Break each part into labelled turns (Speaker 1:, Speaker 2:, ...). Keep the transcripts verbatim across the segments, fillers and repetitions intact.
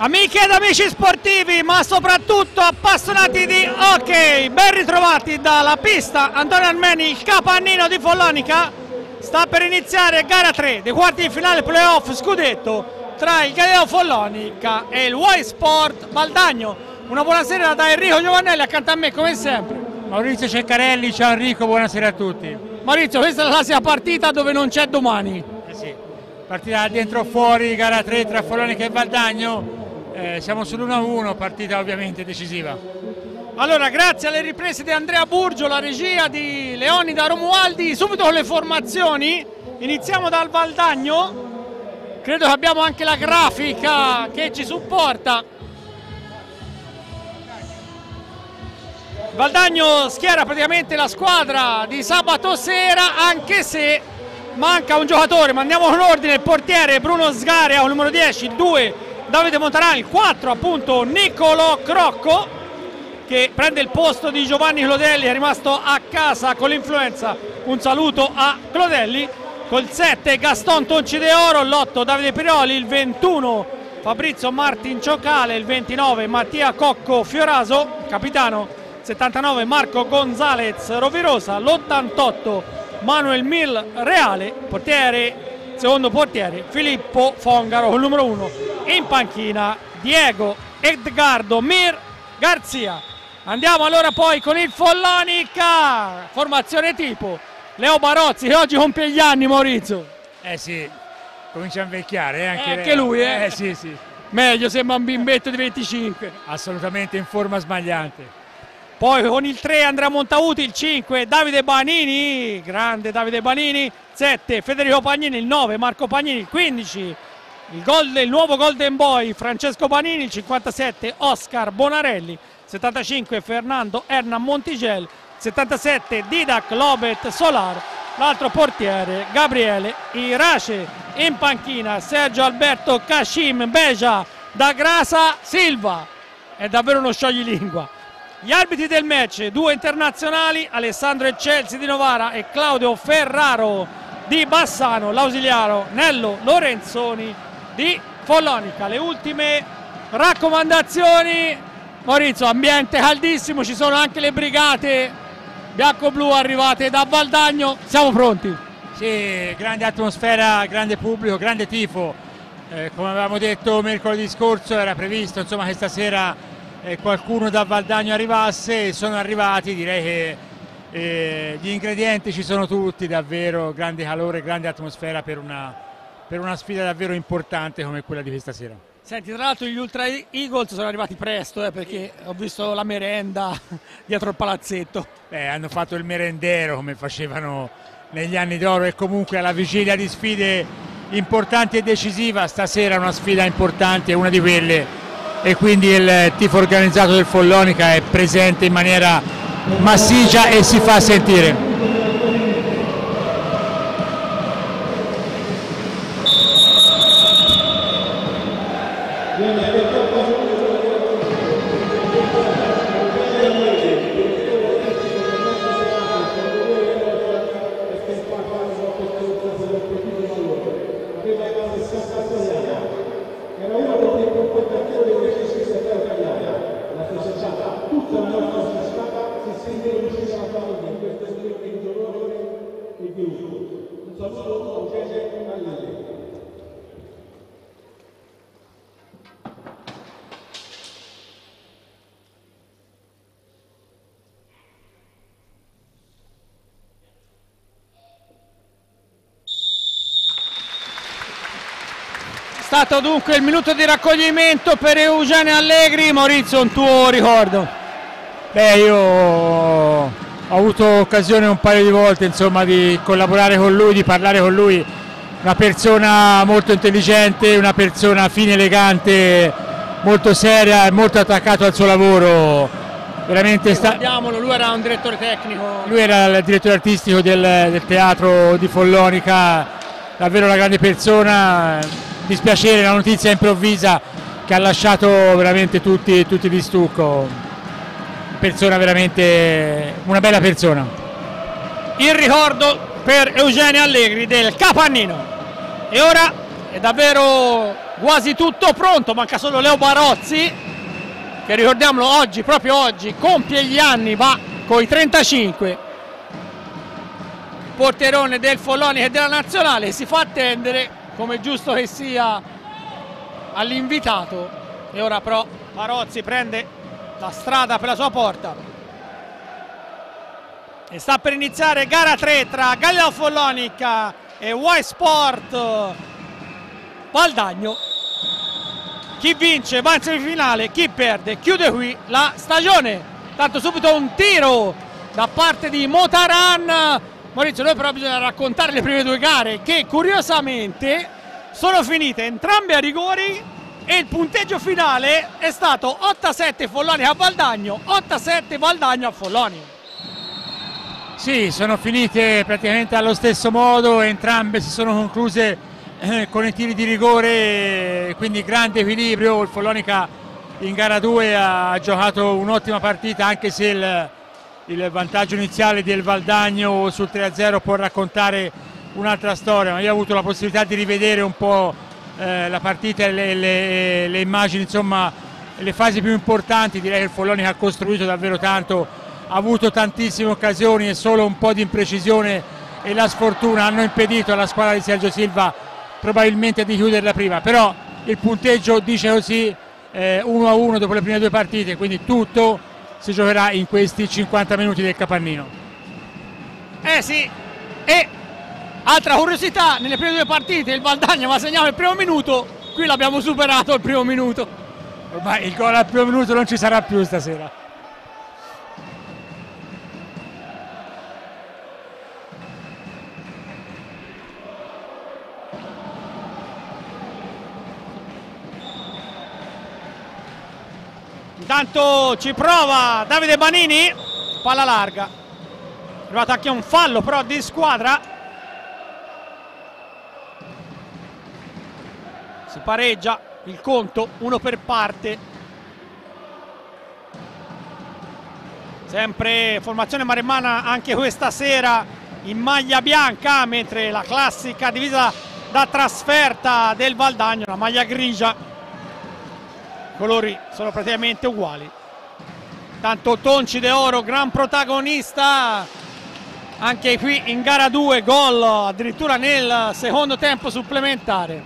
Speaker 1: Amiche ed amici sportivi, ma soprattutto appassionati di hockey, ben ritrovati dalla pista Antonio Armeni, il capannino di Follonica. Sta per iniziare gara tre dei quarti di finale playoff scudetto tra il Galileo Follonica e il Y Sport Valdagno. Una buonasera da Enrico Giovannelli, accanto a me come sempre
Speaker 2: Maurizio Ceccarelli. Ciao Enrico, buonasera a tutti.
Speaker 1: Maurizio, questa è la classica partita dove non c'è domani.
Speaker 2: Eh sì, partita dentro o fuori, gara tre tra Follonica e Valdagno. Eh, siamo sull'uno a uno, partita ovviamente decisiva.
Speaker 1: Allora, grazie alle riprese di Andrea Burgio, la regia di Leonida Romualdi, subito con le formazioni. Iniziamo dal Valdagno, credo che abbiamo anche la grafica che ci supporta. Valdagno schiera praticamente la squadra di sabato sera, anche se manca un giocatore, ma andiamo con ordine. Il portiere Bruno Sgaria, il numero dieci, il due Davide Montanari, il quattro appunto Niccolò Crocco, che prende il posto di Giovanni Clodelli, è rimasto a casa con l'influenza. Un saluto a Clodelli. Col sette Gaston Tonci De Oro, l'otto Davide Piroli, il ventuno Fabrizio Martin Ciocale, il ventinove Mattia Cocco Fioraso, capitano, settantanove Marco Gonzalez Rovirosa, l'ottantotto Manuel Mil Reale, portiere, secondo portiere Filippo Fongaro con il numero uno. In panchina Diego Edgardo Mir Garzia. Andiamo allora poi con il Follonica, formazione tipo Leo Barozzi, che oggi compie gli anni. Maurizio,
Speaker 2: eh sì, comincia a invecchiare eh, anche,
Speaker 1: eh, anche lui eh?
Speaker 2: eh sì sì,
Speaker 1: meglio, sembra un bimbetto di venticinque,
Speaker 2: assolutamente in forma smagliante.
Speaker 1: Poi con il tre Andrea Montauti, il cinque Davide Banini, grande Davide Banini, sette Federico Pagnini, il nove Marco Pagnini, il quindici il, gol, il nuovo Golden Boy Francesco Banini, il cinquantasette Oscar Bonarelli, settantacinque Fernando Hernan Montigel, settantasette Didac Lobet Solar, l'altro portiere Gabriele Irace. In panchina Sergio Alberto Kashim Beja da Grasa Silva, è davvero uno scioglilingua. Gli arbitri del match, due internazionali, Alessandro Eccelsi di Novara e Claudio Ferraro di Bassano, l'ausiliaro Nello Lorenzoni di Follonica. Le ultime raccomandazioni, Maurizio, ambiente caldissimo, ci sono anche le brigate bianco-blu arrivate da Valdagno, siamo pronti?
Speaker 2: Sì, grande atmosfera, grande pubblico, grande tifo. Eh, come avevamo detto mercoledì scorso era previsto insomma che stasera eh, qualcuno da Valdagno arrivasse e sono arrivati. Direi che eh, gli ingredienti ci sono tutti, davvero grande calore, grande atmosfera per una, per una sfida davvero importante come quella di questa sera.
Speaker 1: Senti, tra l'altro gli Ultra Eagles sono arrivati presto, eh, perché ho visto la merenda dietro il palazzetto.
Speaker 2: Beh, hanno fatto il merendero come facevano negli anni d'oro, e comunque alla vigilia di sfide importanti e decisiva, stasera è una sfida importante, una di quelle, e quindi il tifo organizzato del Follonica è presente in maniera massiccia e si fa sentire.
Speaker 1: È stato dunque il minuto di raccoglimento per Eugenio Allegri. Maurizio, un tuo ricordo?
Speaker 2: Beh, io ho avuto occasione un paio di volte insomma di collaborare con lui, di parlare con lui. Una persona molto intelligente, una persona fine, elegante, molto seria e molto attaccato al suo lavoro. Veramente sta...
Speaker 1: Ricordiamolo, lui era un direttore tecnico.
Speaker 2: Lui era il direttore artistico del, del teatro di Follonica, davvero una grande persona. Dispiacere la notizia improvvisa che ha lasciato veramente tutti, tutti di stucco. Persona veramente, una bella persona.
Speaker 1: Il ricordo per Eugenio Allegri del capannino. E ora è davvero quasi tutto pronto, manca solo Leo Barozzi, che ricordiamolo oggi, proprio oggi, compie gli anni, va con i trentacinque. Porterone del Follonica e della Nazionale, si fa attendere, come giusto che sia, all'invitato, e ora però Barozzi prende la strada per la sua porta e sta per iniziare gara tre tra Galileo Follonica e Y Sport Valdagno. Chi vince va in semifinale, chi perde chiude qui la stagione. Tanto subito un tiro da parte di Motaran. Maurizio, noi però bisogna raccontare le prime due gare, che curiosamente sono finite entrambe a rigori e il punteggio finale è stato otto a sette Follonica a Valdagno, otto a sette Valdagno a Follonica.
Speaker 2: Sì, sono finite praticamente allo stesso modo, entrambe si sono concluse eh, con i tiri di rigore, quindi grande equilibrio. Il Follonica in gara due ha giocato un'ottima partita, anche se il, il vantaggio iniziale del Valdagno sul tre a zero può raccontare un'altra storia, ma io ho avuto la possibilità di rivedere un po' eh, la partita e le, le, le immagini, insomma le fasi più importanti. Direi che il Follonica ha costruito davvero tanto, ha avuto tantissime occasioni e solo un po' di imprecisione e la sfortuna hanno impedito alla squadra di Sergio Silva probabilmente di chiuderla prima, però il punteggio dice così, eh, uno a uno dopo le prime due partite, quindi tutto si giocherà in questi cinquanta minuti del Capannino.
Speaker 1: Eh sì, e altra curiosità, nelle prime due partite il Valdagno aveva segnato il primo minuto, qui l'abbiamo superato il primo minuto.
Speaker 2: Ormai il gol al primo minuto non ci sarà più stasera.
Speaker 1: Intanto ci prova Davide Banini, palla larga, è arrivato anche un fallo però di squadra, si pareggia il conto, uno per parte, sempre formazione maremmana anche questa sera in maglia bianca, mentre la classica divisa da trasferta del Valdagno, la maglia grigia. Colori sono praticamente uguali. Tanto Tonci De Oro, gran protagonista anche qui in gara due, gol addirittura nel secondo tempo supplementare.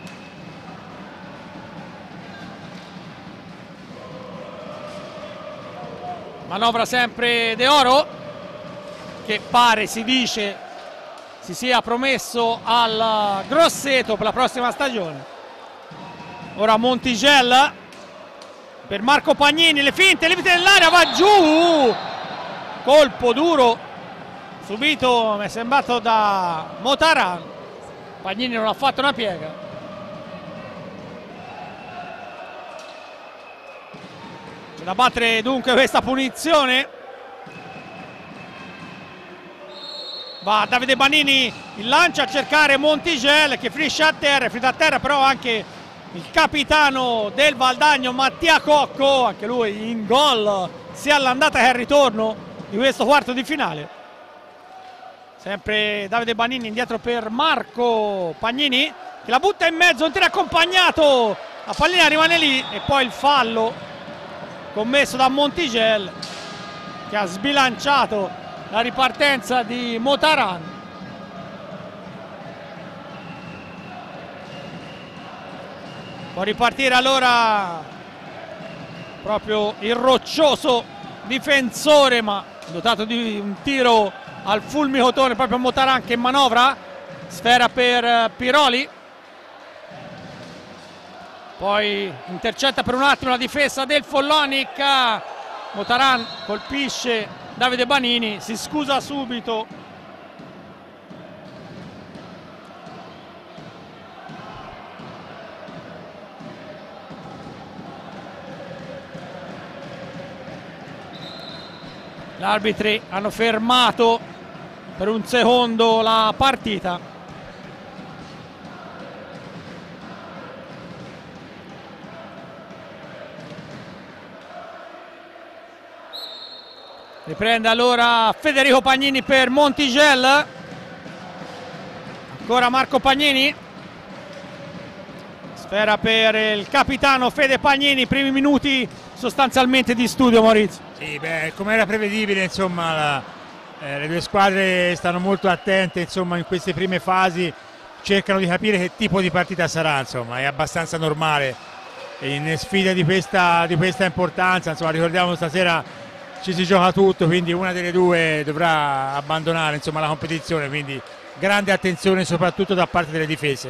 Speaker 1: Manovra sempre De Oro, che pare, si dice, si sia promesso al Grosseto per la prossima stagione. Ora Montigel per Marco Pagnini, le finte, limite dell'area, va giù, colpo duro subito, mi è sembrato da Motaran. Pagnini non ha fatto una piega. C'è da battere dunque questa punizione. Va Davide Banini, il lancio a cercare Montigel, che finisce a terra, è finito a terra però anche il capitano del Valdagno Mattia Cocco, anche lui in gol sia all'andata che al ritorno di questo quarto di finale. Sempre Davide Banini indietro per Marco Pagnini, che la butta in mezzo, un tiro accompagnato, la pallina rimane lì e poi il fallo commesso da Montigel, che ha sbilanciato la ripartenza di Motaran. Può ripartire allora proprio il roccioso difensore, ma dotato di un tiro al fulmicotone, proprio Motaran che manovra, sfera per Piroli, poi intercetta per un attimo la difesa del Follonica. Motaran colpisce Davide Banini, si scusa subito. Gli arbitri hanno fermato per un secondo la partita. Riprende allora Federico Pagnini per Montigel. Ancora Marco Pagnini. Sfera per il capitano Fede Pagnini, primi minuti sostanzialmente di studio, Maurizio.
Speaker 2: Sì, beh, come era prevedibile, insomma, la, eh, le due squadre stanno molto attente, insomma, in queste prime fasi, cercano di capire che tipo di partita sarà, insomma, è abbastanza normale in sfida di questa, di questa importanza, insomma, ricordiamo stasera ci si gioca tutto, quindi una delle due dovrà abbandonare, insomma, la competizione, quindi grande attenzione soprattutto da parte delle difese.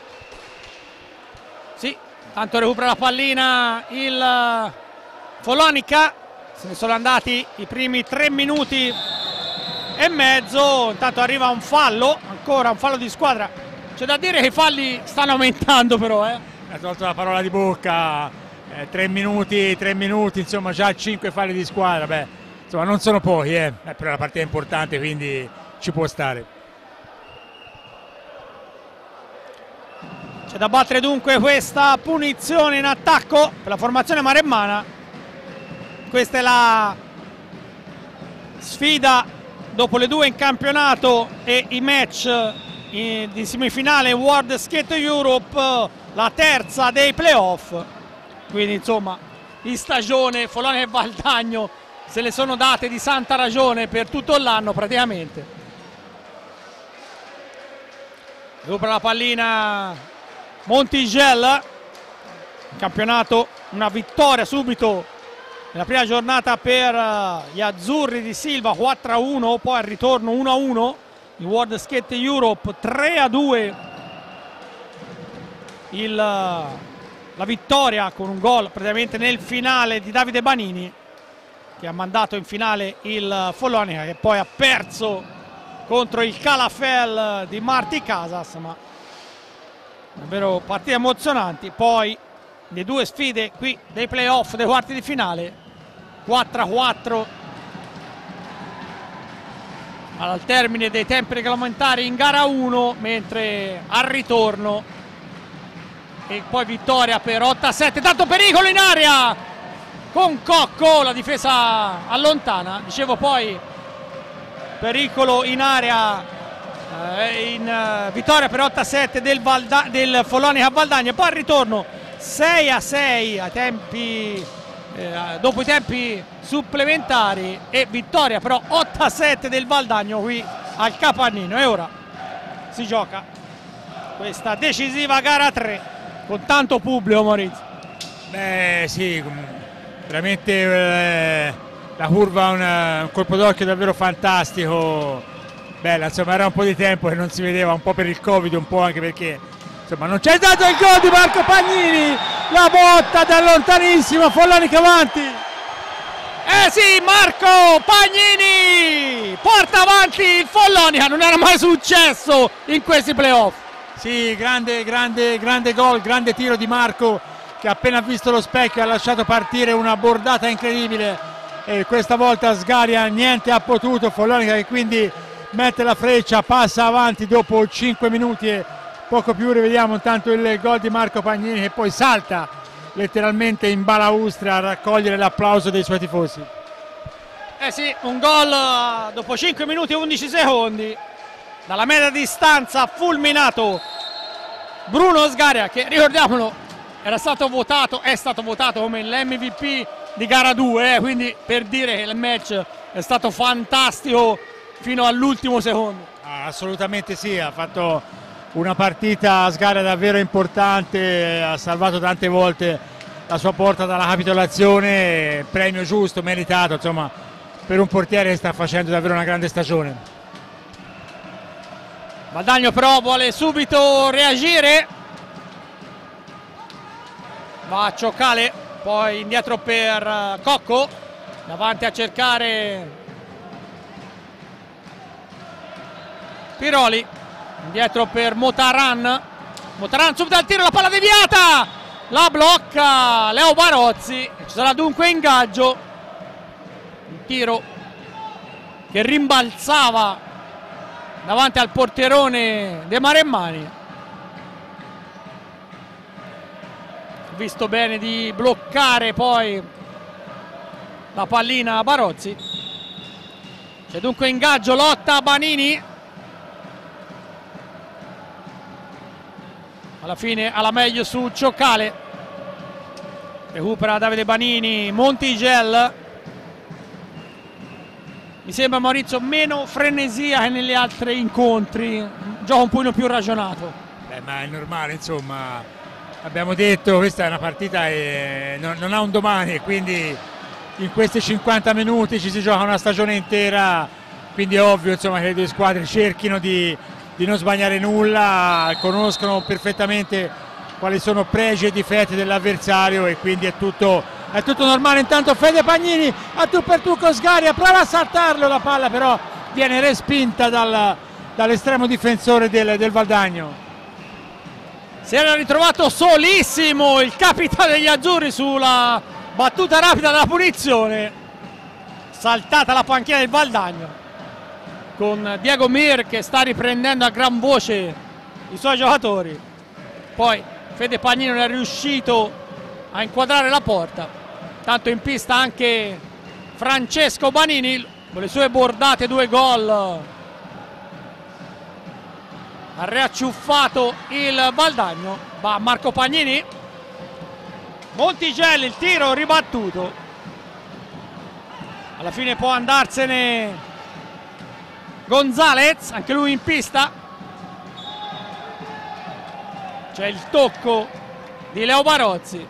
Speaker 1: Sì, tanto recupera la pallina il Follonica, se ne sono andati i primi tre minuti e mezzo, intanto arriva un fallo, ancora un fallo di squadra. C'è da dire che i falli stanno aumentando però, eh.
Speaker 2: Ha tolto la parola di bocca, eh, tre minuti, tre minuti, insomma già cinque falli di squadra, beh, insomma non sono pochi, eh, però la partita è importante, quindi ci può stare.
Speaker 1: C'è da battere dunque questa punizione in attacco per la formazione maremmana. Questa è la sfida dopo le due in campionato e i match di semifinale World Skate Europe, la terza dei playoff. Quindi insomma in stagione Follonica e Valdagno se le sono date di santa ragione per tutto l'anno praticamente. Recupera la pallina Montigel, in campionato una vittoria subito nella prima giornata per gli azzurri di Silva, quattro a uno, poi al ritorno uno a uno, il World Skate Europe tre a due, il, la vittoria con un gol praticamente nel finale di Davide Banini, che ha mandato in finale il Follonica, che poi ha perso contro il Calafel di Marti Casas, ma davvero partite emozionanti. Poi le due sfide qui dei playoff dei quarti di finale, quattro a quattro al termine dei tempi regolamentari in gara uno, mentre al ritorno e poi vittoria per otto a sette. Tanto pericolo in area con Cocco, la difesa allontana, dicevo, poi pericolo in area in uh, vittoria per otto a sette del, del Follonica a Valdagno. Poi al ritorno sei a sei ai tempi, eh, dopo i tempi supplementari, e vittoria però otto a sette del Valdagno qui al Capannino. E ora si gioca questa decisiva gara tre con tanto pubblico, Maurizio.
Speaker 2: Beh sì, veramente eh, la curva è un, un colpo d'occhio davvero fantastico. Bella, insomma, era un po' di tempo che non si vedeva, un po' per il Covid, un po' anche perché insomma non c'è stato il gol di Marco Pagnini, la botta da lontanissimo, Follonica avanti.
Speaker 1: Eh sì, Marco Pagnini porta avanti il Follonica, non era mai successo in questi playoff.
Speaker 2: Sì, grande, grande, grande gol, grande tiro di Marco, che appena visto lo specchio ha lasciato partire una bordata incredibile, e questa volta Sgaria niente ha potuto. Follonica che quindi mette la freccia, passa avanti dopo cinque minuti e poco più. Rivediamo intanto il gol di Marco Pagnini, che poi salta letteralmente in balaustra a raccogliere l'applauso dei suoi tifosi.
Speaker 1: Eh sì, un gol dopo cinque minuti e undici secondi dalla media distanza, ha fulminato Bruno Sgaria, che ricordiamolo era stato votato, è stato votato come l'M V P di gara due, eh, quindi per dire che il match è stato fantastico fino all'ultimo secondo.
Speaker 2: Ah, assolutamente sì, ha fatto una partita a Sgaria davvero importante, ha salvato tante volte la sua porta dalla capitolazione, premio giusto, meritato, insomma, per un portiere che sta facendo davvero una grande stagione.
Speaker 1: Valdagno però vuole subito reagire, va a Cioccale, poi indietro per Cocco, davanti a cercare Piroli, indietro per Motaran, Motaran subito al tiro, la palla deviata, la blocca Leo Barozzi, ci sarà dunque ingaggio, un tiro che rimbalzava davanti al portierone dei Maremmani, visto bene di bloccare poi la pallina a Barozzi. C'è dunque ingaggio, lotta a Banini, alla fine alla meglio su Cioccale, recupera Davide Banini, Montigel. Mi sembra, Maurizio, meno frenesia che negli altri incontri, gioca un pochino più ragionato.
Speaker 2: Beh, ma è normale, insomma, abbiamo detto questa è una partita che non, non ha un domani, e quindi in questi cinquanta minuti ci si gioca una stagione intera, quindi è ovvio, insomma, che le due squadre cerchino di, di non sbagliare nulla, conoscono perfettamente quali sono pregi e difetti dell'avversario, e quindi è tutto, è tutto normale. Intanto Fede Pagnini a tu per tu con Sgaria, prova a saltarlo, la palla però viene respinta dal, dall'estremo difensore del, del Valdagno.
Speaker 1: Si era ritrovato solissimo il capitano degli azzurri sulla battuta rapida della punizione, saltata la panchina del Valdagno, con Diego Mir che sta riprendendo a gran voce i suoi giocatori. Poi Fede Pagnini non è riuscito a inquadrare la porta, tanto in pista anche Francesco Banini con le sue bordate, due gol, ha riacciuffato il Valdagno. Va Marco Pagnini, Montigelli, il tiro ribattuto, alla fine può andarsene Gonzalez, anche lui in pista. C'è il tocco di Leo Barozzi.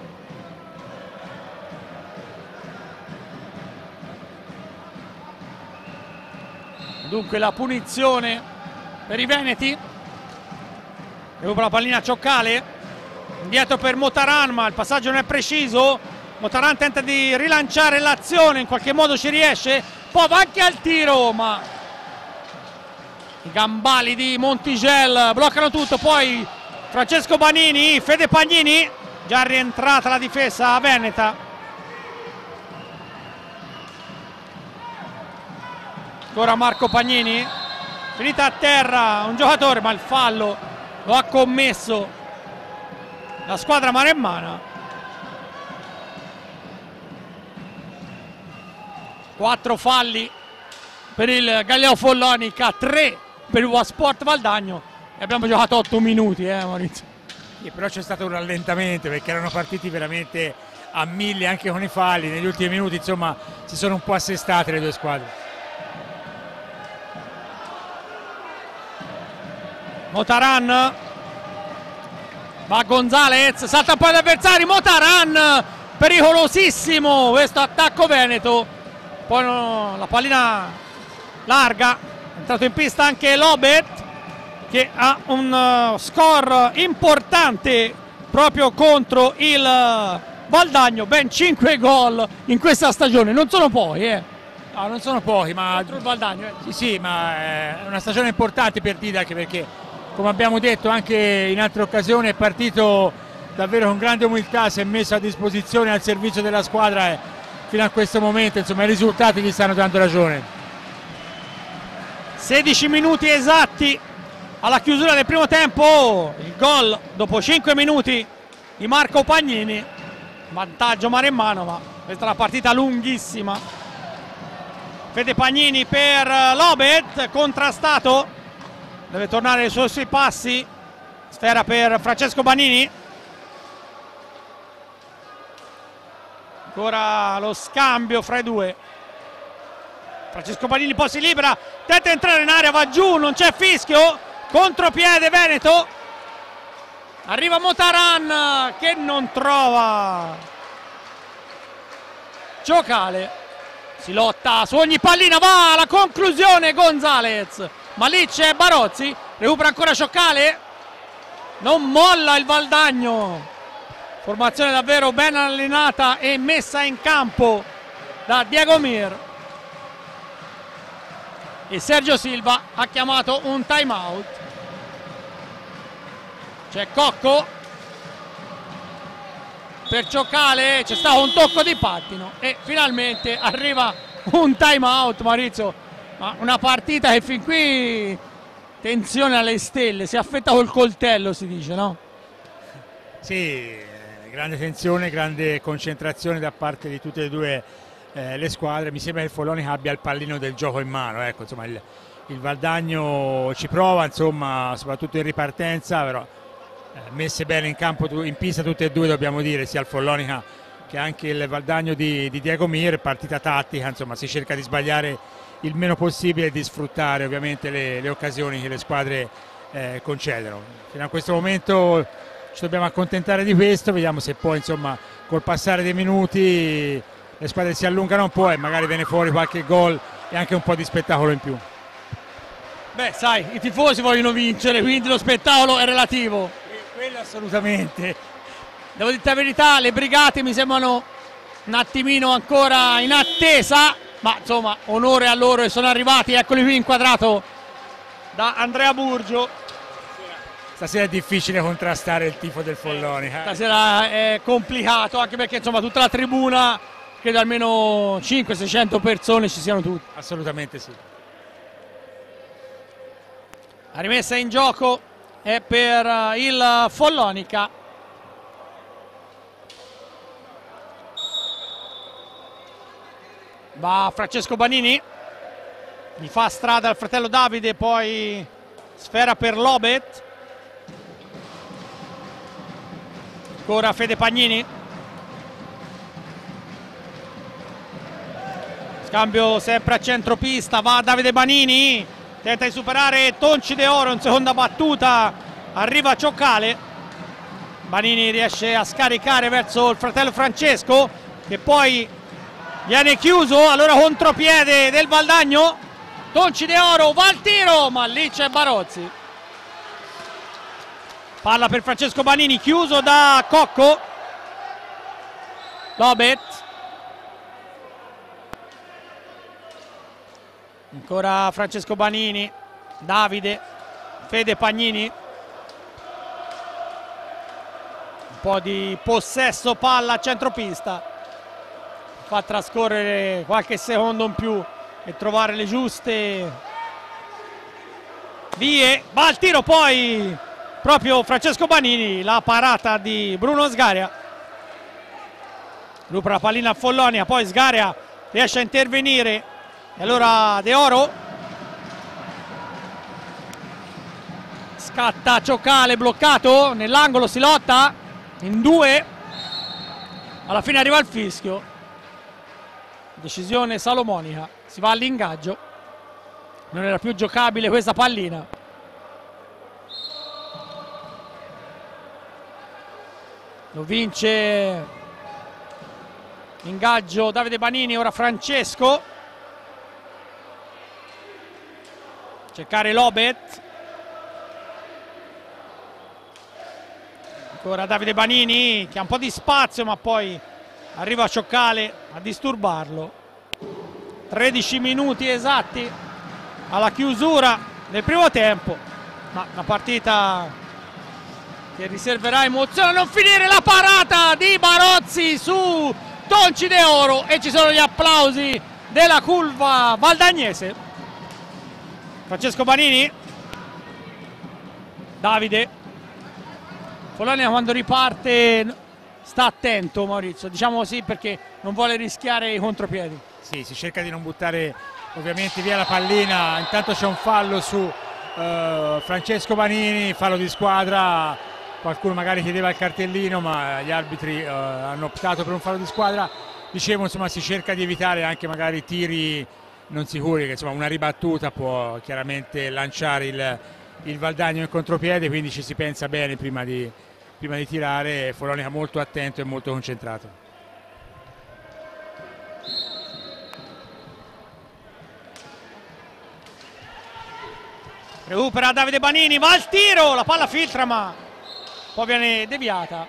Speaker 1: Dunque la punizione per i veneti. Recupera la pallina Cioccale, indietro per Motaran, ma il passaggio non è preciso. Motaran tenta di rilanciare l'azione, in qualche modo ci riesce, poi va anche al tiro, ma i gambali di Montigel bloccano tutto. Poi Francesco Banini, Fede Pagnini, già rientrata la difesa veneta. Ancora Marco Pagnini, finita a terra un giocatore, ma il fallo lo ha commesso la squadra maremmana. Quattro falli per il Galleo Follonica, tre per il Wasport Valdagno, e abbiamo giocato otto minuti, eh Maurizio?
Speaker 2: Sì, però c'è stato un rallentamento perché erano partiti veramente a mille anche con i falli. Negli ultimi minuti, insomma, si sono un po' assestate le due squadre.
Speaker 1: Motaran, va Gonzalez, salta un po' gli avversari, Motaran, pericolosissimo questo attacco veneto. Poi no, la pallina larga, è entrato in pista anche Lobet, che ha un uh, score importante proprio contro il uh, Valdagno, ben cinque gol in questa stagione, non sono pochi, eh.
Speaker 2: No, non sono pochi, ma
Speaker 1: contro il Valdagno, eh.
Speaker 2: Sì, sì, ma è una stagione importante per Dida, anche perché, come abbiamo detto anche in altre occasioni, è partito davvero con grande umiltà, si è messo a disposizione al servizio della squadra, e fino a questo momento, insomma, i risultati gli stanno dando ragione.
Speaker 1: sedici minuti esatti alla chiusura del primo tempo, il gol dopo cinque minuti di Marco Pagnini, vantaggio maremmano, ma questa è una partita lunghissima. Fede Pagnini per Lobet, contrastato, deve tornare sui suoi passi, sfera per Francesco Banini, ancora lo scambio fra i due. Francesco Banini poi si libera, tenta di entrare in area, va giù, non c'è fischio, contropiede veneto, arriva Motaran che non trova Cioccale, si lotta su ogni pallina, va alla conclusione Gonzalez, ma lì c'è Barozzi, recupera ancora Cioccale, non molla il Valdagno, formazione davvero ben allenata e messa in campo da Diego Mir, e Sergio Silva ha chiamato un time out. C'è Cocco per Cioccale, c'è stato un tocco di pattino e finalmente arriva un time out, Maurizio. Ma una partita che fin qui tensione alle stelle, si affetta col coltello, si dice, no?
Speaker 2: Sì, grande tensione, grande concentrazione da parte di tutte e due eh, le squadre. Mi sembra che il Follonica abbia il pallino del gioco in mano, ecco, insomma, il, il Valdagno ci prova, insomma, soprattutto in ripartenza, però messe bene in campo, in pista tutte e due, dobbiamo dire, sia il Follonica che anche il Valdagno di, di Diego Mir. Partita tattica, insomma si cerca di sbagliare il meno possibile e di sfruttare ovviamente le, le occasioni che le squadre eh, concedono. Fino a questo momento ci dobbiamo accontentare di questo, vediamo se poi insomma col passare dei minuti le squadre si allungano un po' e magari viene fuori qualche gol e anche un po' di spettacolo in più.
Speaker 1: Beh, sai, i tifosi vogliono vincere, quindi lo spettacolo è relativo.
Speaker 2: Quello assolutamente.
Speaker 1: Devo dire la verità, le brigate mi sembrano un attimino ancora in attesa, ma insomma onore a loro e sono arrivati, eccoli qui inquadrato da Andrea Burgio.
Speaker 2: Stasera è difficile contrastare il tifo del Follonica. Eh.
Speaker 1: Stasera è complicato, anche perché insomma tutta la tribuna, credo almeno cinquecento seicento persone ci siano tutti.
Speaker 2: Assolutamente sì.
Speaker 1: La rimessa in gioco è per il Follonica. Va Francesco Banini, gli fa strada al fratello Davide, poi sfera per Lobet. Ancora Fede Pagnini. Scambio sempre a centropista, va Davide Banini, tenta di superare Tonci De Oro in seconda battuta, arriva Cioccale. Banini riesce a scaricare verso il fratello Francesco, che poi viene chiuso, allora contropiede del Valdagno. Tonci De Oro va al tiro, ma lì c'è Barozzi. Palla per Francesco Banini, chiuso da Cocco. Lobet. Ancora Francesco Banini, Davide, Fede Pagnini. Un po' di possesso palla a centropista. Fa trascorrere qualche secondo in più e trovare le giuste vie. Va al tiro poi proprio Francesco Banini, la parata di Bruno Sgaria. Recupera la pallina a Follonia, poi Sgaria riesce a intervenire e allora De Oro. Scatta Cioccale, bloccato nell'angolo, si lotta in due, alla fine arriva il fischio. Decisione salomonica, si va all'ingaggio, non era più giocabile questa pallina. Lo vince ingaggio Davide Banini, ora Francesco. Cercare Lobet. Ancora Davide Banini che ha un po' di spazio, ma poi arriva Cioccale a disturbarlo. tredici minuti esatti alla chiusura del primo tempo, ma una partita che riserverà emozione a non finire. La parata di Barozzi su Tonci De Oro e ci sono gli applausi della curva valdagnese. Francesco Banini, Davide. Follonia quando riparte sta attento, Maurizio, diciamo così, perché non vuole rischiare i contropiedi.
Speaker 2: Sì, si cerca di non buttare ovviamente via la pallina. Intanto c'è un fallo su uh, Francesco Banini, fallo di squadra. Qualcuno magari chiedeva il cartellino, ma gli arbitri uh, hanno optato per un fallo di squadra. Dicevo, insomma, si cerca di evitare anche magari tiri non sicuri, che insomma una ribattuta può chiaramente lanciare il, il Valdagno in contropiede, quindi ci si pensa bene prima di, prima di tirare. Follonica molto attento e molto concentrato.
Speaker 1: Recupera Davide Banini, va al tiro, la palla filtra ma poi viene deviata.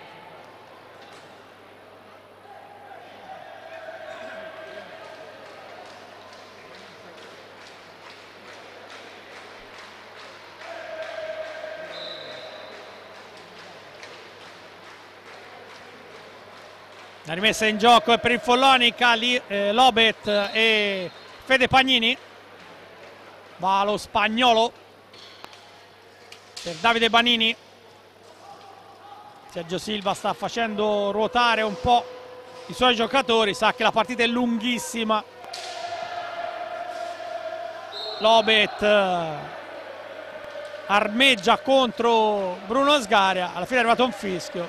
Speaker 1: La rimessa in gioco è per il Follonica, lì, eh, Lobet e Fede Pagnini. Va lo spagnolo per Davide Banini. Sergio Silva sta facendo ruotare un po' i suoi giocatori, sa che la partita è lunghissima. Lobet armeggia contro Bruno Sgaria. Alla fine è arrivato un fischio.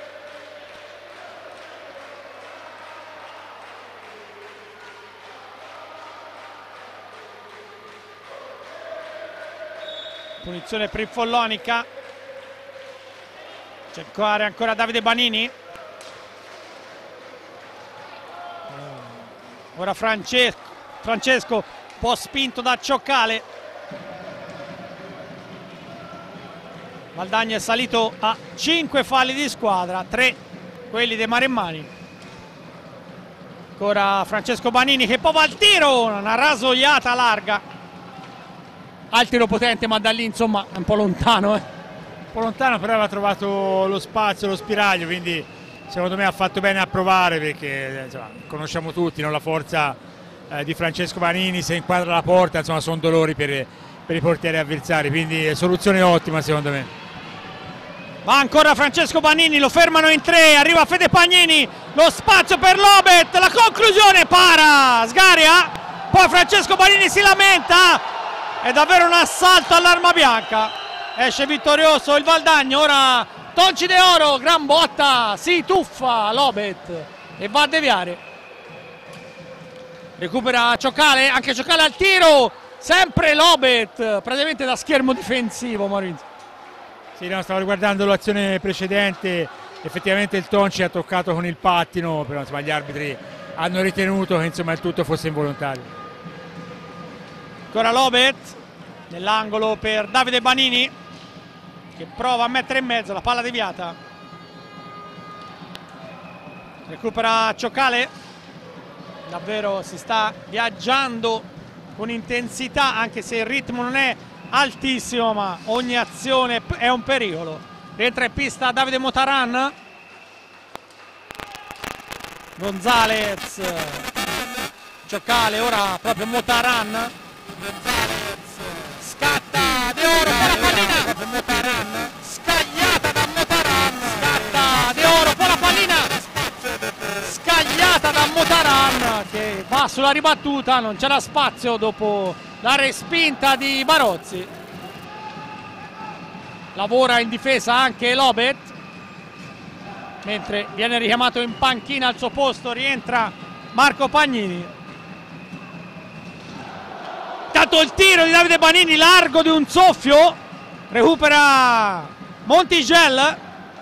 Speaker 1: Punizione per il Follonica. Cercare ancora Davide Banini. Ora Francesco, Francesco un po' spinto da Cioccale. Valdagno è salito a cinque falli di squadra, tre quelli dei Maremmani. Ancora Francesco Banini che poi va al tiro, una rasoiata larga. Al tiro potente, ma da lì insomma è un po' lontano. Eh.
Speaker 2: Un po' lontano, però aveva trovato lo spazio, lo spiraglio, quindi secondo me ha fatto bene a provare, perché insomma, conosciamo tutti, no? La forza eh, di Francesco Banini, se inquadra la porta, insomma sono dolori per, per i portieri avversari, quindi soluzione ottima secondo me.
Speaker 1: Va ancora Francesco Banini, lo fermano in tre, arriva Fede Pagnini, lo spazio per Lobet, la conclusione, para Sgaria, poi Francesco Banini si lamenta, è davvero un assalto all'arma bianca, esce vittorioso il Valdagno. Ora Tonci De Oro, gran botta, si tuffa Lobet e va a deviare. Recupera Cioccale, anche Cioccale al tiro, sempre Lobet, praticamente da schermo difensivo Maurizio.
Speaker 2: Sì, no, stavo riguardando l'azione precedente, effettivamente il Tonci ha toccato con il pattino, però insomma, gli arbitri hanno ritenuto che insomma, il tutto fosse involontario.
Speaker 1: Ancora Lobet, nell'angolo per Davide Banini, che prova a mettere in mezzo, la palla deviata. Recupera Cioccale, davvero si sta viaggiando con intensità, anche se il ritmo non è altissimo, ma ogni azione è un pericolo. Rientra in pista Davide Motaran. Gonzalez, Cioccale, ora proprio Motaran. Gonzalez, scatta De Oro per la pallina. Motaran, scagliata da Motaran. Scatta De Oro per la pallina. Scagliata da Motaran che va sulla ribattuta, non c'era spazio dopo la respinta di Barozzi. Lavora in difesa anche Lobet, mentre viene richiamato in panchina al suo posto, rientra Marco Pagnini. Intanto il tiro di Davide Banini largo di un soffio, recupera Montigel,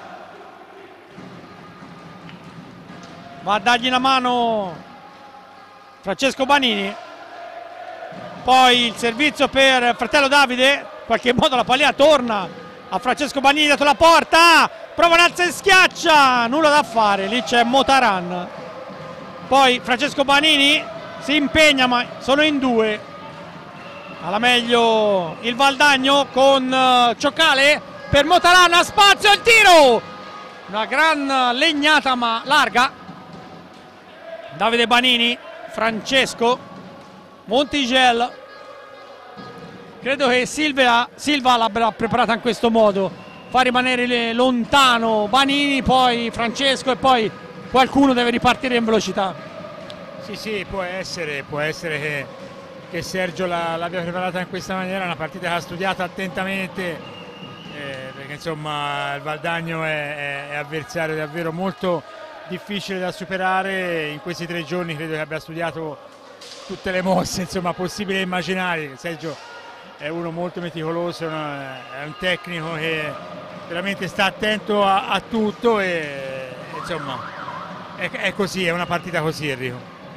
Speaker 1: va a dargli una mano Francesco Banini. Poi il servizio per fratello Davide, in qualche modo la pallina torna a Francesco Banini dato la porta, prova un alza e schiaccia, nulla da fare, lì c'è Motaran. Poi Francesco Banini si impegna, ma sono in due, alla meglio il Valdagno con Cioccale per Motaran, a spazio il tiro, una gran legnata ma larga. Davide Banini, Francesco, Montigel, credo che Silva, Silva l'abbia preparata in questo modo, fa rimanere lontano Banini, poi Francesco e poi qualcuno deve ripartire in velocità.
Speaker 2: Sì, sì, può essere, può essere che, che Sergio l'abbia preparata in questa maniera, una partita che ha studiato attentamente, eh, perché insomma il Valdagno è, è, è avversario davvero molto difficile da superare. In questi tre giorni credo che abbia studiato tutte le mosse insomma possibili e immaginari. Sergio è uno molto meticoloso, è un tecnico che veramente sta attento a, a tutto e insomma è, è così, è una partita così, Enrico.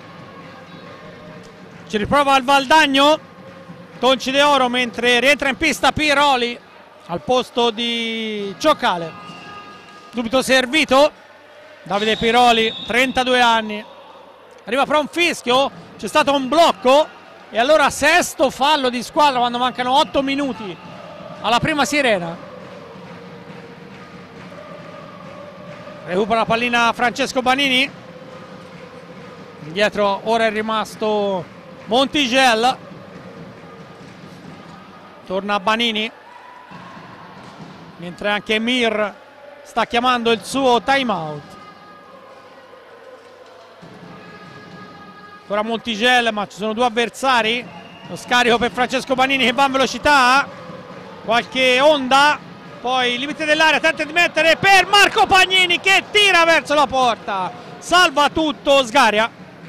Speaker 1: Ci riprova il Valdagno, Tonci De Oro, mentre rientra in pista Piroli al posto di Cioccale. Subito servito Davide Piroli, trentadue anni, arriva però un fischio, c'è stato un blocco e allora sesto fallo di squadra quando mancano otto minuti alla prima sirena. Recupera la pallina Francesco Banini, indietro ora è rimasto Montigel, torna Banini, mentre anche Mir sta chiamando il suo time out. Ancora Montigel, ma ci sono due avversari. Lo scarico per Francesco Banini che va in velocità. qualche onda, poi limite dell'area, tenta di mettere per Marco Pagnini che tira verso la porta, salva tutto Sgaria.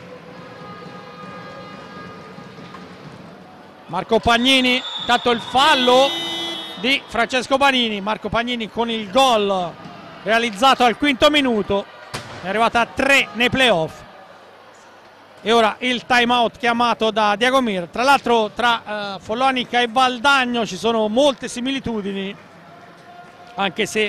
Speaker 1: Marco Pagnini, intanto il fallo di Francesco Banini. Marco Pagnini con il gol realizzato al quinto minuto, è arrivata a tre nei playoff. E ora il time out chiamato da Diagomir. Tra l'altro tra uh, Follonica e Valdagno ci sono molte similitudini, anche se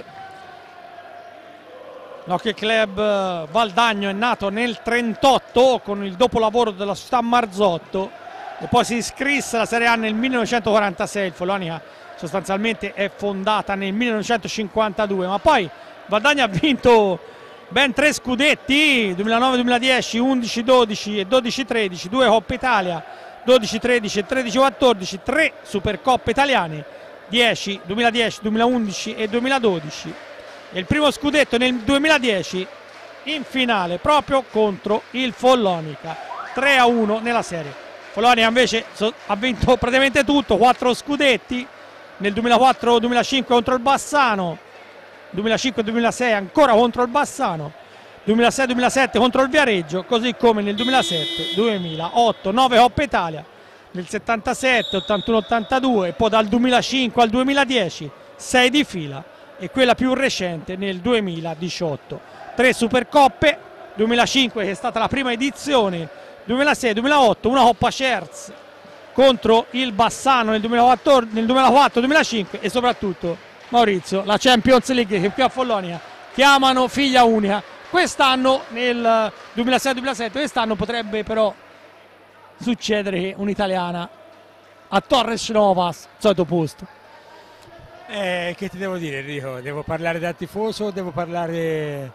Speaker 1: l'Hockey Club uh, Valdagno è nato nel trentotto con il dopolavoro della società Marzotto e poi si iscrisse alla Serie A nel millenovecentoquarantasei. Il Follonica sostanzialmente è fondata nel millenovecentocinquantadue, ma poi Valdagno ha vinto ben tre scudetti, duemilanove duemiladieci, undici dodici e dodici tredici, due Coppa Italia, dodici tredici e tredici quattordici, tre Supercoppe italiane, dieci, duemiladieci, duemilaundici e duemiladodici, e il primo scudetto nel duemiladieci in finale proprio contro il Follonica, tre a uno nella serie. Follonica invece ha vinto praticamente tutto, quattro scudetti nel duemilaquattro duemilacinque contro il Bassano, duemilacinque duemilasei ancora contro il Bassano, duemilasei duemilasette contro il Viareggio, così come nel duemilasette duemilaotto, nove Coppa Italia, nel settantasette, ottantuno ottantadue, e poi dal duemilacinque al duemiladieci sei di fila, e quella più recente nel duemiladiciotto. Tre Supercoppe, duemilacinque che è stata la prima edizione, duemilasei duemilaotto, una Coppa Cerz contro il Bassano nel duemilaquattro, nel duemilaquattro duemilacinque, e soprattutto Maurizio, la Champions League che qui a Follonica chiamano figlia unica. Quest'anno nel duemilasei duemilasette, quest'anno potrebbe però succedere che un'italiana a Torres Novas, solito posto.
Speaker 2: Eh, che ti devo dire, Enrico? Devo parlare da tifoso o devo parlare...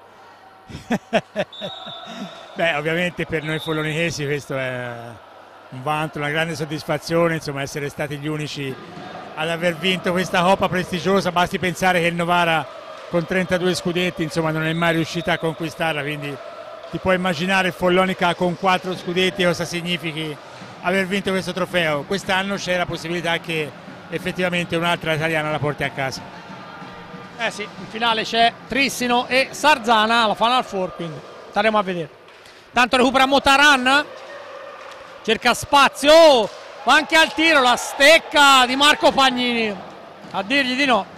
Speaker 2: Beh, ovviamente per noi follonichesi questo è un vanto, una grande soddisfazione, insomma, essere stati gli unici ad aver vinto questa coppa prestigiosa. Basti pensare che il Novara con trentadue scudetti, insomma, non è mai riuscita a conquistarla, quindi ti puoi immaginare il Follonica con quattro scudetti cosa significhi aver vinto questo trofeo. Quest'anno c'è la possibilità che effettivamente un'altra italiana la porti a casa.
Speaker 1: Eh sì, in finale c'è Trissino e Sarzana alla Final Four, quindi staremo a vedere. Tanto recupera Motaran, cerca spazio, va anche al tiro, la stecca di Marco Pagnini a dirgli di no.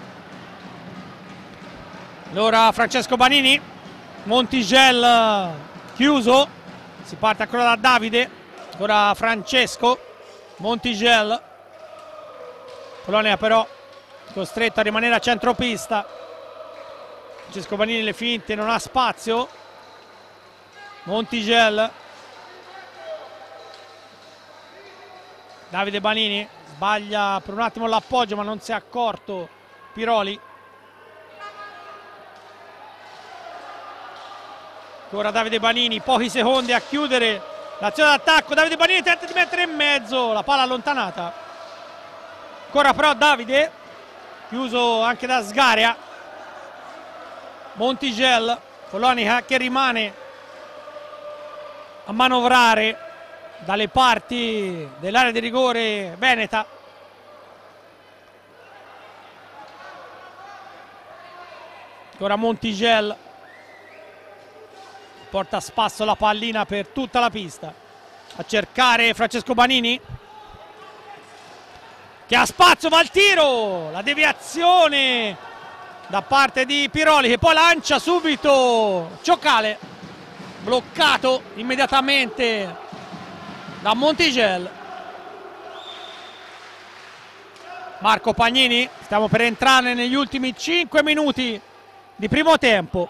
Speaker 1: Allora Francesco Banini, Montigel chiuso, si parte ancora da Davide, ora Francesco, Montigel, Follonica però costretto a rimanere a centropista. Francesco Banini le finte, non ha spazio, Montigel, Davide Banini sbaglia per un attimo l'appoggio ma non si è accorto Piroli. Ancora Davide Banini, pochi secondi a chiudere l'azione d'attacco. Davide Banini tenta di mettere in mezzo, la palla allontanata. Ancora però Davide, chiuso anche da Sgaria. Montigel, Follonica che rimane a manovrare dalle parti dell'area di rigore veneta. Ancora Montigel, porta a spasso la pallina per tutta la pista, a cercare Francesco Banini che ha spazio, va al tiro, la deviazione da parte di Piroli che poi lancia subito Ciocale, bloccato immediatamente da Montigel. Marco Pagnini, stiamo per entrare negli ultimi cinque minuti di primo tempo,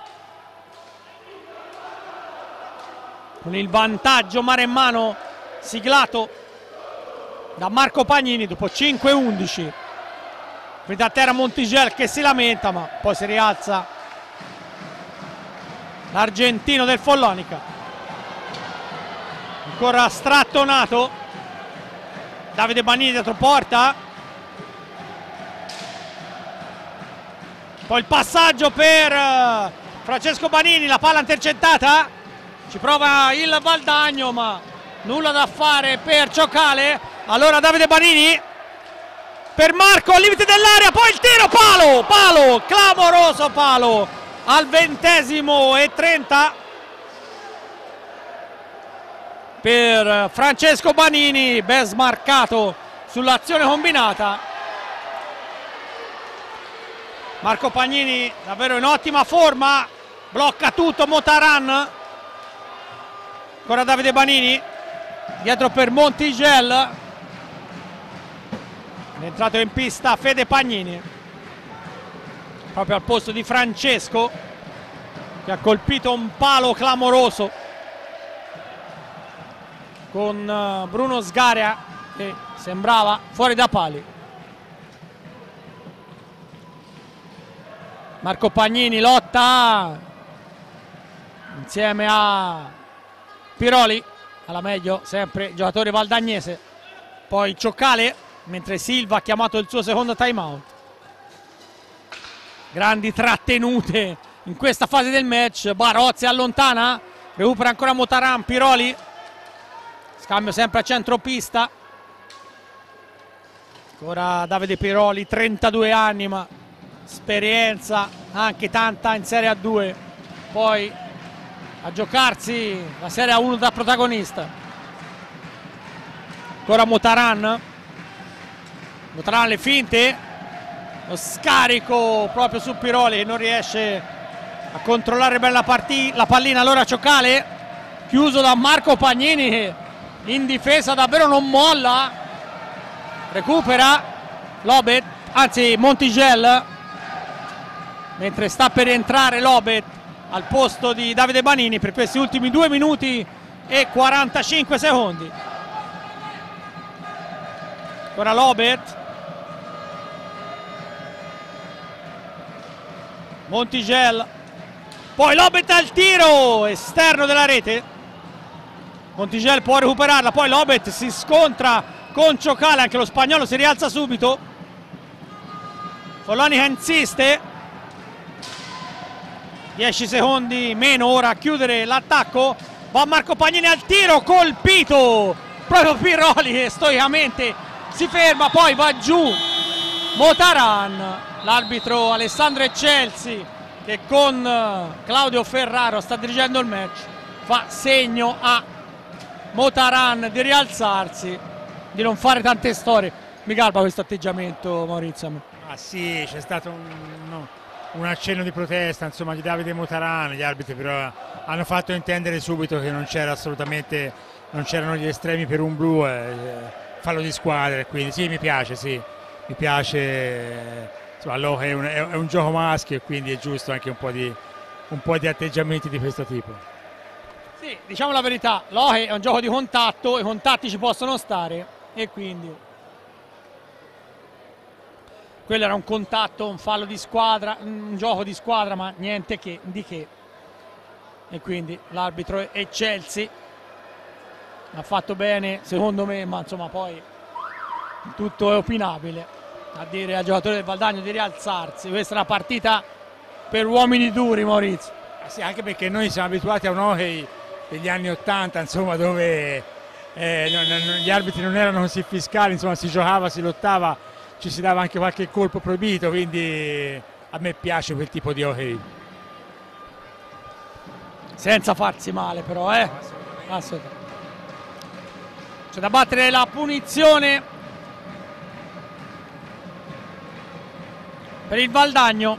Speaker 1: con il vantaggio maremmano siglato da Marco Pagnini dopo cinque undici. Vede a terra Montigel che si lamenta ma poi si rialza l'argentino del Follonica. Ancora strattonato Davide Banini dietro porta, poi il passaggio per Francesco Banini, la palla intercettata, ci prova il Valdagno ma nulla da fare per Ciocale. Allora Davide Banini per Marco al limite dell'area, poi il tiro, palo, palo, clamoroso palo al ventesimo e trenta per Francesco Banini, ben smarcato sull'azione combinata. Marco Pagnini davvero in ottima forma, blocca tutto Motaran, ancora Davide Banini, dietro per Montigel, è entrato in pista Fede Pagnini, proprio al posto di Francesco, che ha colpito un palo clamoroso con Bruno Sgaria, che sembrava fuori da pali. Marco Pagnini lotta insieme a Piroli, alla meglio sempre giocatore valdagnese, poi Cioccale, mentre Silva ha chiamato il suo secondo time out. Grandi trattenute in questa fase del match. Barozzi allontana, recupera ancora Motaran, Piroli, scambio sempre a centropista, ancora Davide Piroli, trentadue anni ma esperienza anche tanta in Serie A due, poi a giocarsi la Serie A uno da protagonista. Ancora Motaran, Motaran le finte, lo scarico proprio su Piroli che non riesce a controllare bene la, partita, la pallina. Allora Cioccale, chiuso da Marco Pagnini che in difesa davvero non molla, recupera Lobet, anzi Montigel, mentre sta per rientrare Lobet al posto di Davide Banini per questi ultimi due minuti e quarantacinque secondi. Ancora Lobet, Montigel, poi Lobet al tiro esterno della rete, Montigel può recuperarla, poi Lobet si scontra con Cioccale, anche lo spagnolo si rialza subito, Follonica insiste, dieci secondi meno ora a chiudere l'attacco, va Marco Pagnini al tiro, colpito proprio Piroli che stoicamente si ferma, poi va giù Motaran. L'arbitro Alessandro Eccelsi, che con Claudio Ferraro sta dirigendo il match, fa segno a Motaran di rialzarsi, di non fare tante storie. Mi garba questo atteggiamento, Maurizio.
Speaker 2: Ah sì, c'è stato un, no, un accenno di protesta insomma di Davide Motaran. Gli arbitri però hanno fatto intendere subito che non c'era assolutamente, non c'erano gli estremi per un blu, eh, fallo di squadra, quindi sì, mi piace, sì, mi piace. Insomma, è un, è un gioco maschio e quindi è giusto anche un po' di, un po' di atteggiamenti di questo tipo.
Speaker 1: Sì, diciamo la verità, l'Oche è un gioco di contatto, i contatti ci possono stare e quindi quello era un contatto, un fallo di squadra, un gioco di squadra ma niente che, di che, e quindi l'arbitro Eccelsi ha fatto bene secondo me, ma insomma poi tutto è opinabile, a dire al giocatore del Valdagno di rialzarsi. Questa è una partita per uomini duri, Maurizio.
Speaker 2: Eh sì, anche perché noi siamo abituati a un hockey degli anni ottanta, insomma, dove eh, non, non, gli arbitri non erano così fiscali, insomma, si giocava, si lottava, ci si dava anche qualche colpo proibito, quindi a me piace quel tipo di hockey.
Speaker 1: Senza farsi male però, eh? Assolutamente. C'è da battere la punizione per il Valdagno.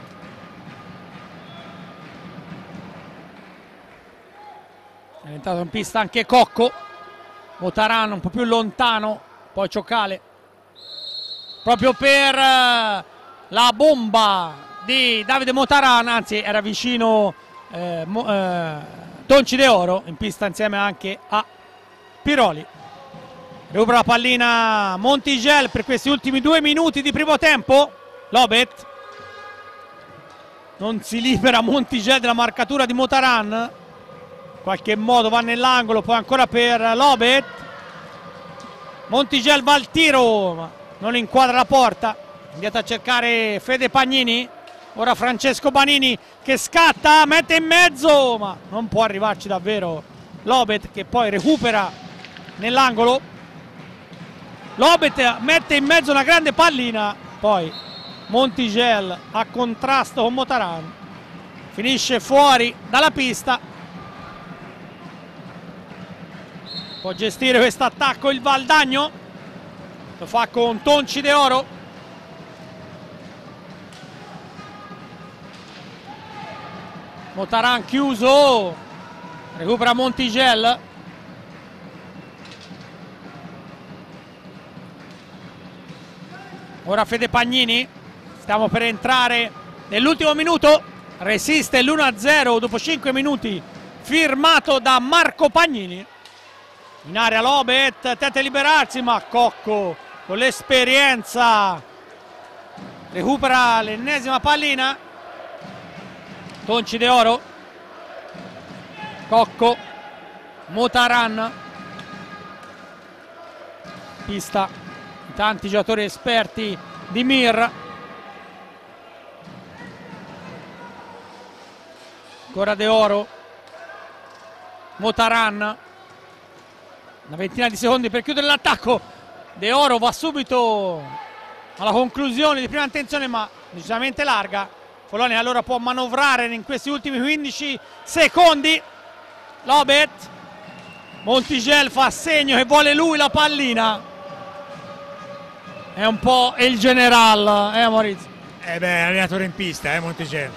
Speaker 1: È entrato in pista anche Cocco, Motaran un po' più lontano, poi Cioccale proprio per la bomba di Davide Motaran, anzi era vicino eh, Mo, eh, Tonci De Oro in pista insieme anche a Piroli. Recupera la pallina Montigel per questi ultimi due minuti di primo tempo. Lobet, non si libera Montigel della marcatura di Motaran, in qualche modo va nell'angolo, poi ancora per Lobet, Montigel va al tiro ma non inquadra la porta, andiamo a cercare Fede Pagnini, ora Francesco Banini che scatta, mette in mezzo ma non può arrivarci davvero Lobet, che poi recupera nell'angolo. Lobet mette in mezzo una grande pallina, poi Montigelli a contrasto con Motaran, finisce fuori dalla pista. Può gestire questo attacco il Valdagno, lo fa con Tonci De Oro. Motaran chiuso, recupera Montigelli. Ora Fede Pagnini, stiamo per entrare nell'ultimo minuto, resiste l'uno a zero dopo cinque minuti, firmato da Marco Pagnini. In area Lobet, tenta di liberarsi, ma Cocco con l'esperienza recupera l'ennesima pallina. Tonci De Oro, Cocco, Motaran, pista, tanti giocatori esperti di Mir. Ancora De Oro, Motaran, una ventina di secondi per chiudere l'attacco. De Oro va subito alla conclusione di prima intenzione, ma decisamente larga. Follonia allora può manovrare in questi ultimi quindici secondi. Lobet, Montigelli fa segno che vuole lui la pallina. È un po' il general, eh Maurizio?
Speaker 2: Eh beh, allenatore in pista, eh Montigelli.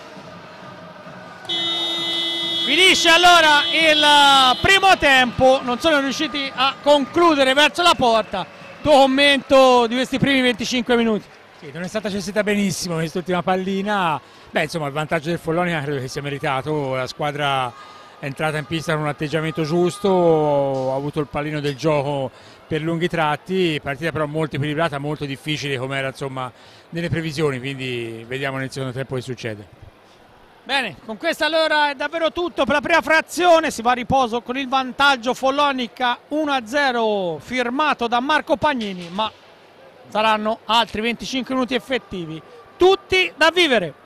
Speaker 1: Finisce allora il primo tempo, non sono riusciti a concludere verso la porta. Tuo commento di questi primi venticinque minuti?
Speaker 2: Sì, non è stata gestita benissimo quest'ultima pallina. Beh, insomma, il vantaggio del Follonia credo che sia meritato. La squadra è entrata in pista con un atteggiamento giusto, ha avuto il pallino del gioco per lunghi tratti, partita però molto equilibrata, molto difficile come era insomma nelle previsioni, quindi vediamo nel secondo tempo che succede.
Speaker 1: Bene, con questo allora è davvero tutto per la prima frazione, si va a riposo con il vantaggio Follonica uno a zero firmato da Marco Pagnini, ma saranno altri venticinque minuti effettivi, tutti da vivere.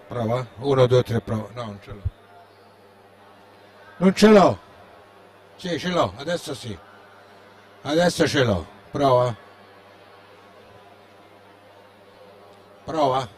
Speaker 3: Prova. uno, due, tre, prova. No, non ce l'ho. Non ce l'ho. Sì, ce l'ho. Adesso sì. Adesso ce l'ho. Prova. Prova.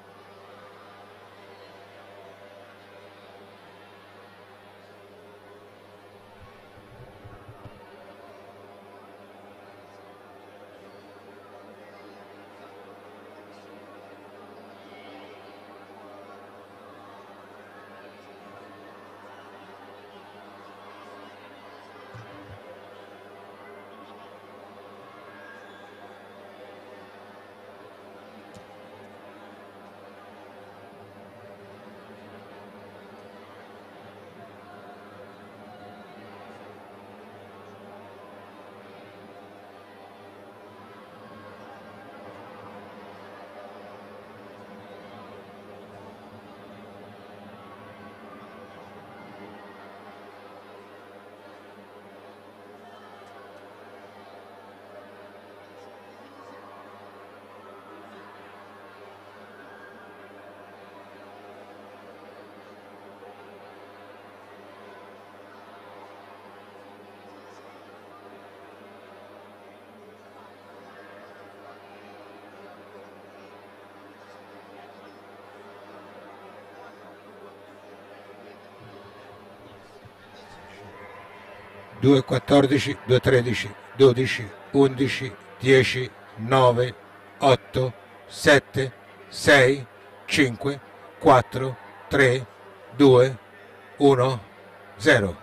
Speaker 3: due, quattordici, due, tredici, dodici, undici, dieci, nove, otto, sette, sei, cinque, quattro, tre, due, uno, zero.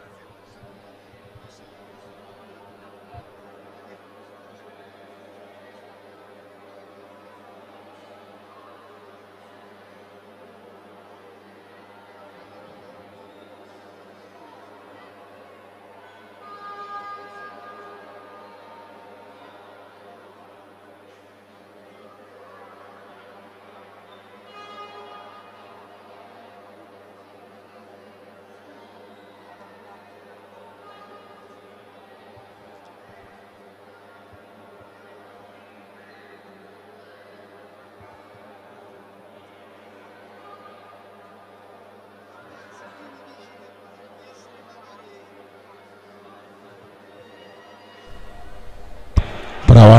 Speaker 3: Prova.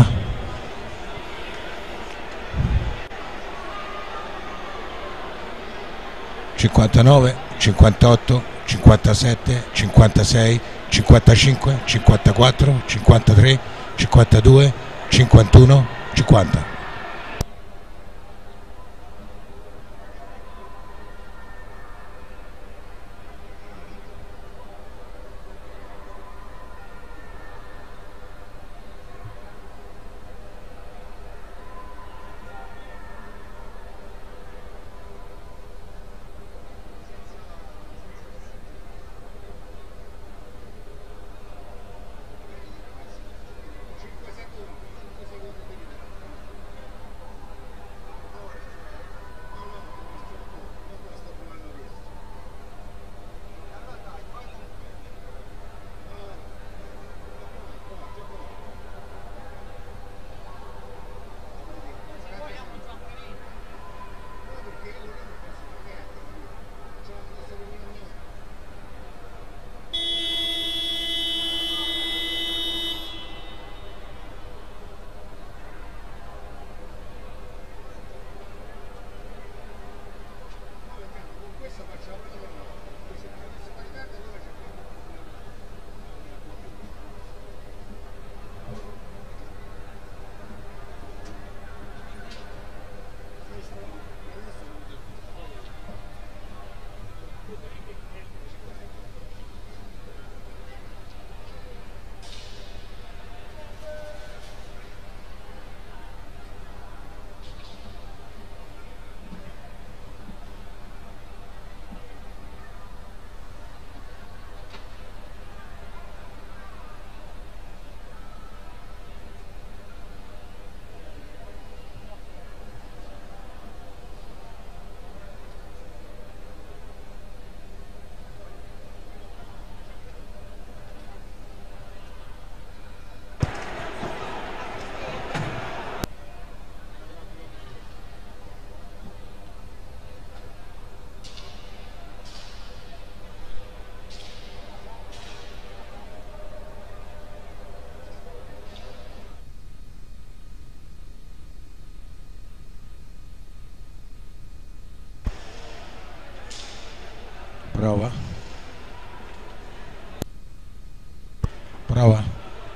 Speaker 3: cinquantanove, cinquantotto, cinquantasette, cinquantasei, cinquantacinque, cinquantaquattro, cinquantatré, cinquantadue, cinquantuno, cinquanta. Prova. Prova.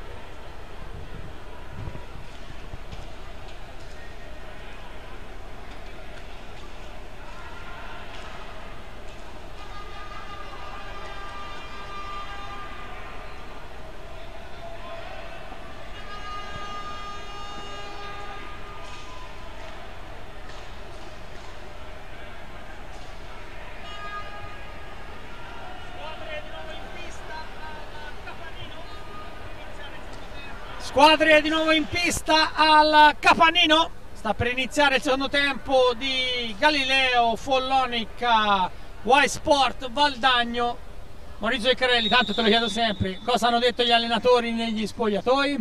Speaker 1: Squadre di nuovo in pista al Capannino, sta per iniziare il secondo tempo di Galileo, Follonica, Y Sport, Valdagno. Maurizio Iccarelli, tanto te lo chiedo sempre, cosa hanno detto gli allenatori negli spogliatoi?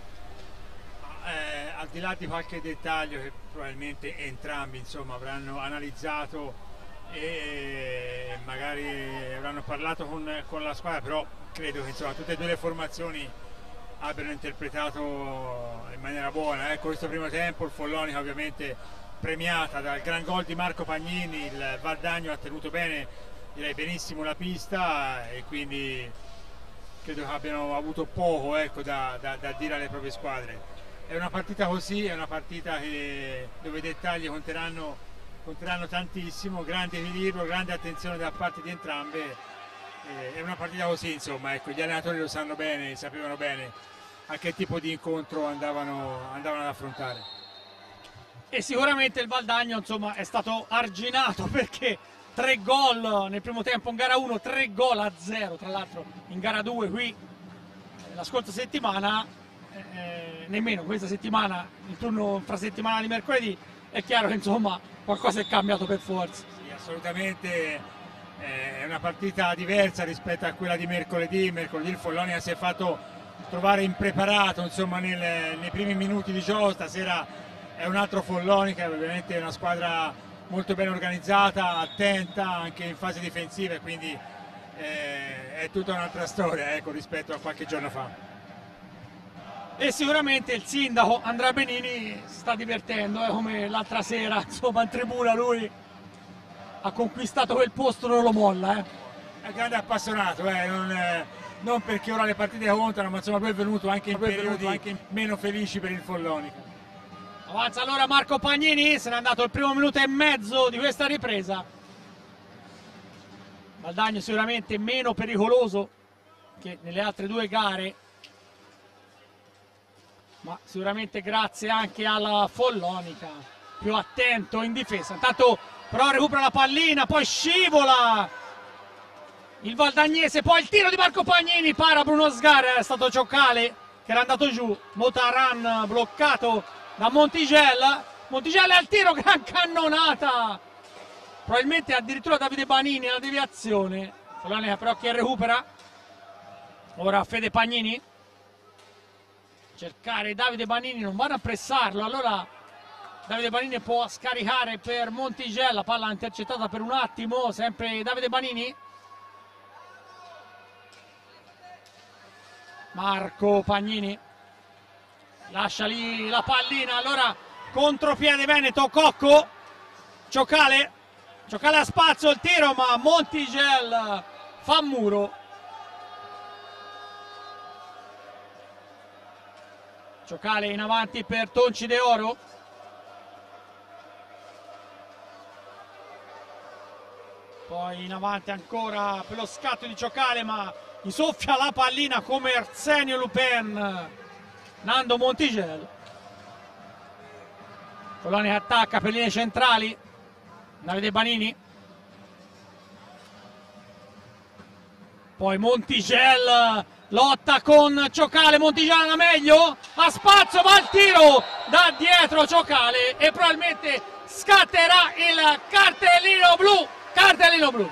Speaker 2: Eh, al di là di qualche dettaglio che probabilmente entrambi insomma avranno analizzato e magari avranno parlato con, con la squadra, però credo che insomma tutte e due le formazioni abbiano interpretato in maniera buona. Ecco, questo primo tempo il Follonica ovviamente premiata dal gran gol di Marco Pagnini, il Valdagno ha tenuto bene, direi benissimo, la pista e quindi credo che abbiano avuto poco ecco, da, da, da dire alle proprie squadre. È una partita così, è una partita che, dove i dettagli conteranno, conteranno tantissimo, grande equilibrio, grande attenzione da parte di entrambe. È una partita così, insomma, ecco, gli allenatori lo sanno bene, sapevano bene a che tipo di incontro andavano, andavano ad affrontare.
Speaker 1: E sicuramente il Valdagno insomma è stato arginato perché tre gol nel primo tempo in gara uno, tre gol a zero tra l'altro in gara due qui la scorsa settimana, eh, nemmeno questa settimana, il turno infrasettimana di mercoledì, è chiaro che insomma qualcosa è cambiato per forza.
Speaker 2: Sì, assolutamente. È una partita diversa rispetto a quella di mercoledì. Mercoledì il Follonica si è fatto trovare impreparato insomma nel, nei primi minuti di gioco. Stasera è un altro Follonica, ovviamente è una squadra molto ben organizzata, attenta anche in fase difensiva, quindi eh, è tutta un'altra storia ecco, rispetto a qualche giorno fa.
Speaker 1: E sicuramente il sindaco Andrea Benini si sta divertendo, eh, come l'altra sera insomma in tribuna lui ha conquistato quel posto, non lo molla. Eh.
Speaker 2: È grande appassionato, eh, non, eh, non perché ora le partite contano, ma insomma lui è venuto anche in periodi anche meno felici per il Follonica.
Speaker 1: Avanza allora Marco Pagnini, se n'è andato il primo minuto e mezzo di questa ripresa. Valdagno sicuramente meno pericoloso che nelle altre due gare, ma sicuramente grazie anche alla Follonica, più attento in difesa. Intanto però recupera la pallina, poi scivola il valdagnese, poi il tiro di Marco Pagnini, para Bruno Sgarra, è stato Ciocale che era andato giù, Motaran bloccato da Montigel, Montigel al tiro, gran cannonata, probabilmente addirittura Davide Banini alla deviazione, Follonica però che recupera, ora Fede Pagnini, cercare Davide Banini, non vanno a pressarlo, allora Davide Banini può scaricare per Montigel, la palla intercettata per un attimo, sempre Davide Banini. Marco Pagnini lascia lì la pallina, allora contropiede Veneto, Cocco, Ciocale, Ciocale a spazio, il tiro ma Montigel fa muro. Ciocale in avanti per Tonci De Oro. Poi in avanti ancora per lo scatto di Ciocale, ma gli soffia la pallina come Arsenio Lupin, Nando Montigel. Follonica attacca per linee centrali, Davide Banini. Poi Montigel lotta con Ciocale, Montigel la meglio, a spazio va il tiro da dietro Ciocale e probabilmente scatterà il cartellino blu. Cartellino blu.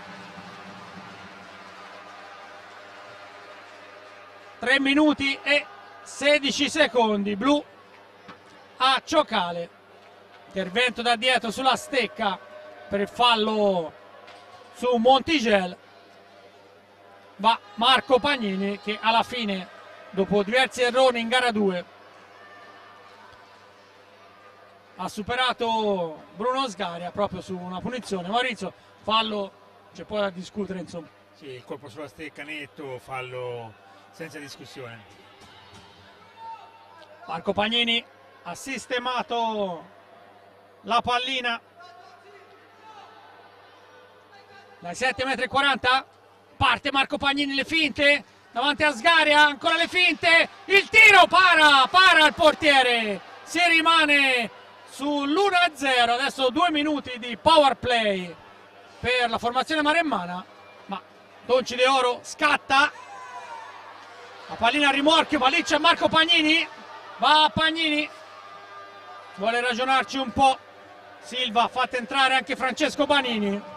Speaker 1: tre minuti e sedici secondi, blu a Ciocale. Intervento da dietro sulla stecca per il fallo su Montigel. Va Marco Pagnini che alla fine, dopo diversi errori in gara due, ha superato Bruno Sgaria proprio su una punizione. Maurizio, fallo c'è poi da discutere, insomma.
Speaker 2: Sì, il colpo sulla stecca netto, fallo senza discussione.
Speaker 1: Marco Pagnini ha sistemato la pallina dai sette virgola quaranta metri. Parte Marco Pagnini, le finte davanti a Sgaria, ancora le finte, il tiro, para, para il portiere, si rimane sull'uno a zero. Adesso due minuti di power play per la formazione maremmana, ma Donci De Oro scatta, la pallina a rimorchio, ma lì c'è Marco Pagnini, va a Pagnini, vuole ragionarci un po', Silva ha fatto entrare anche Francesco Banini.